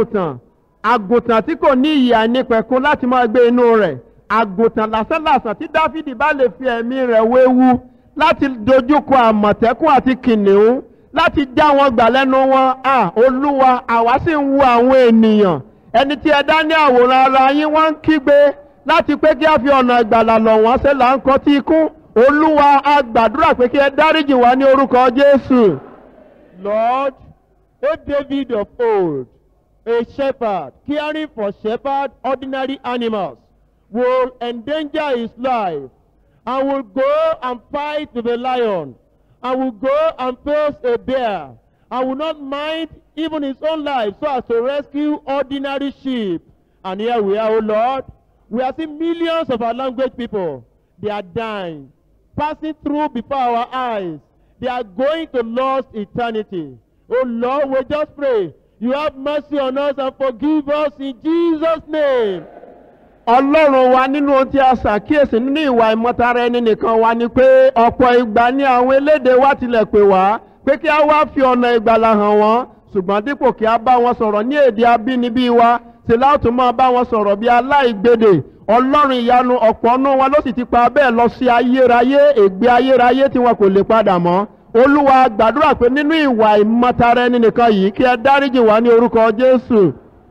àgùntàn tí kò ní ìyè àìnípẹ̀kun láti máa gbé inú rẹ̀. Àgùntàn lásánlàsàn tí Dáfídì bá lè fi ẹ̀mí rẹ̀ wéwu láti dojúkọ àmọ̀tẹ́kùn àti kìnìún láti já wọn gbà lẹ́nu wọn. Olúwa àwa sì ń wo àwọn ènìyàn ẹni tí ẹ dá ní àwòrán ara yín wọ́n ń kígbe láti pé kí a fi ọ̀nà ìgbàlà lọ̀ wọ́n ṣe là ń kọ́ tí ikú. Olúwa a gbàdúrà pé kí ẹ dáríjì wá ní orúkọ Jésù. Lord, O David of old, a shepherd caring for ordinary animals, will endanger his life and will go and fight with a lion and will go and face a bear and will not mind even his own life so as to rescue ordinary sheep. And here we are, O Lord, we are seeing millions of our language people. They are dying, passing through before our eyes. They are going to lost eternity. Oh Lord, we just pray you have mercy on us and forgive us in Jesus' name. Ọlọ́run wa nínú ohun tí a ṣàkíyèsí nínú ìwà ìmọ̀tara ẹni nìkan wa ni pé ọ̀pọ̀ ìgbà ni àwọn elédè wa tilẹ̀ pè wá pé kí a wá fi ọ̀nà ìgbàlà hàn wọ́n ṣùgbọ́n dípò kí a bá wọn sọ̀rọ̀ ní èdè abínibí wa ṣe láti máa bá wọn sọ̀rọ̀ bí aláìgbèdè. Ọlọ́run ìyanu ọ̀pọ̀ ọ̀nà wọn ló sì ti pa bẹ́ẹ̀ lọ sí ayérayé ègbé ayérayé tí wọn kò lè padà mọ́. Olúwa gbàdúrà pé nínú ìwà ìmọ̀tara ẹni nìkan yìí kí ẹ dáríjì wá ní orúkọ Jésù.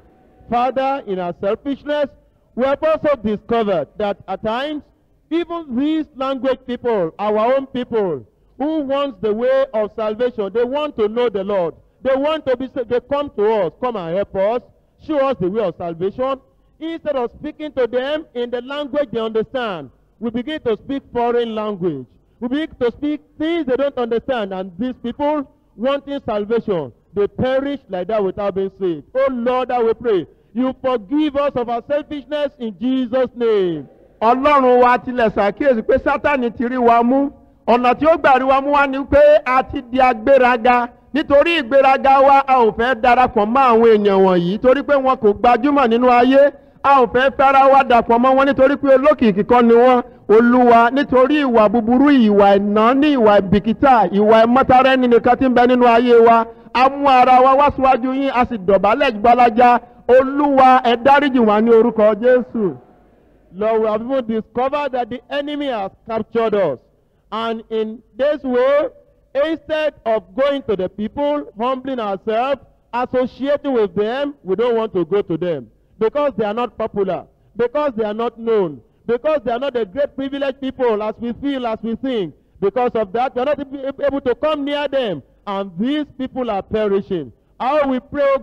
Father, in our selfishness, we have also discovered that at times, even these language people, our own people, who wants the way of salvation, they want to know the Lord. They want to be saved. They come to us, come and help us, show us the way of salvation. Instead of speaking to them in the language they understand, we begin to speak foreign language. We begin to speak things they don't understand, and these people wanting salvation, they perish like that without being saved. Oh Lord, I will pray, you forgive us of our selfishness in Jesus' name. Ọlọ́run wa tilẹ̀ ṣàkíyèsí pé Sátánì ti rí wa mú. Ọ̀nà tí ó gbà rí wa mú wá ni pé a ti di agbéraga. Nítorí ìgbéraga wa a ò fẹ́ darapọ̀ mọ́ àwọn ènìyàn wọ̀nyí torí pé wọn kò gbajúmọ̀ nínú ayé. A ò fẹ́ fẹ́ra wa dàpọ̀ mọ́ wọn nítorí pé olókìkí kọ́ ni wọ́n. Olúwa nítorí ìwà búburú, ìwà ìnáni, ìwà ìbìkítà, ìwà ìmọ̀tara ẹni nìkan tí ń bẹ nínú ayé wa. A mú ara wa wá síwájú yín, a sì dọ̀bálẹ̀ gbalaja. Olúwa ẹ dáríjì wá ní orúkọ Jésù. Lord, we have even discovered that the enemy has captured us. And in this way, instead of going to the people, humbling ourselves, associating with them, we don't want to go to them. Because they are not popular. Because they are not known. Because they are not the great privileged people as we feel, as we think. Because of that, we are not able to come near them. And these people are perishing. How we pray, oh God,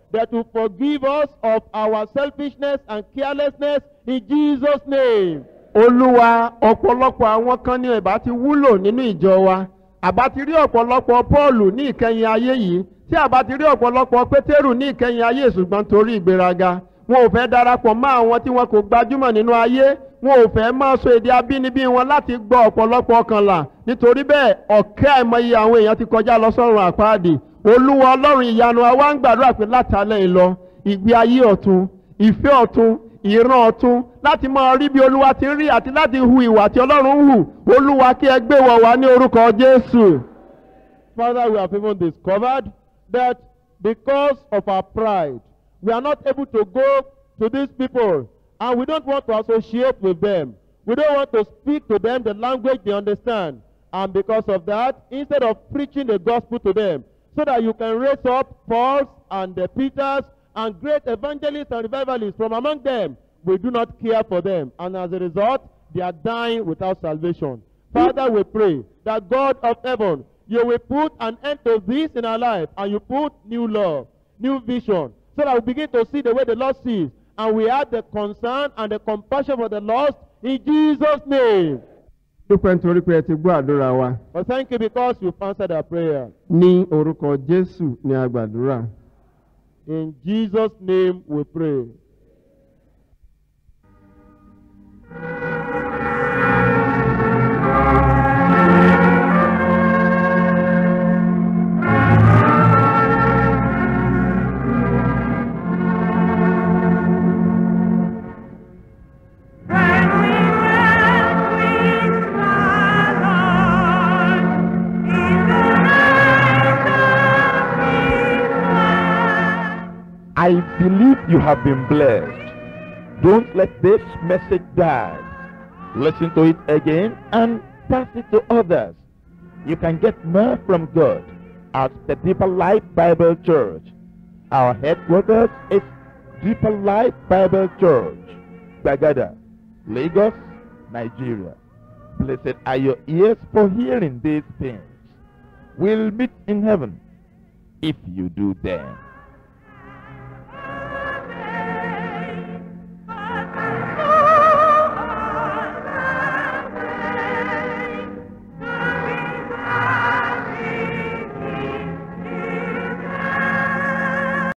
that will forgive us of our selfishness and carelessness in Jesus' name. Olúwa, ọ̀pọ̀lọpọ̀ àwọn kan ní ẹ̀bá ti wúlò nínú ìjọ wa. Àbá ti rí ọ̀pọ̀lọpọ̀ Pọ́ọ̀lù ní ìkẹyìn ayé yìí, tí àbá ti rí ọ̀pọ̀lọpọ̀ Pétérù ní ìkẹyìn ayé ṣùgbọ́n torí ìgbéraga. Wọn ò fẹ́ darapọ̀ mọ́ àwọn tí wọn kò gbajúmọ̀ nínú ayé. Wọn ò fẹ́ máa sọ èdè abínibí wọn láti gbọ́ ọ̀pọ̀lọpọ̀ ọkànlá. Nítorí bẹ́ẹ̀, ọ̀kẹ́ àìmọye àwọn èèyàn ti kọjá lọ sọ́run àpáàdì. Olúwa Ọlọ́run ìyanu àwa ń gbàdúrà pé látàlẹ́ ìlọ, ìgbé ayé ọ̀tun, ìfẹ́ ọ̀tun, ìran ọ̀tun, láti máa rí bí Olúwa ti ń rí àti láti hu ìwà tí Ọlọ́run ń hù. Olúwa kí ẹ gbé wọ̀ wá ní orúkọ Jésù. Father, we have even discovered that because of our pride, we are not able to go to these people, and we don't want to associate with them. We don't want to speak to them the language they understand. And because of that, instead of preaching the gospel to them, so that you can raise up Pauls and the Peters and great evangelists and revivalists from among them, we do not care for them. And as a result, they are dying without salvation. Father, we pray that God of heaven, you will put an end to this in our life, and you put new love, new vision, so that we begin to see the way the Lord sees, and we have the concern and the compassion for the lost in Jesus' name. Dúpẹ́ nítorí pé ẹ ti gbọ́ àdúrà wa. But thank you because you've answered our prayer. Ní orúkọ Jésù ni a gbàdúrà. In Jesus' name we pray. I believe you have been blessed. Don't let this message die. Listen to it again and pass it to others. You can get more from God at the Deeper Life Bible Church. Our headquarters is Deeper Life Bible Church, Bagada, Lagos, Nigeria. Blessed are your ears for hearing these things. We'll meet in heaven if you do then.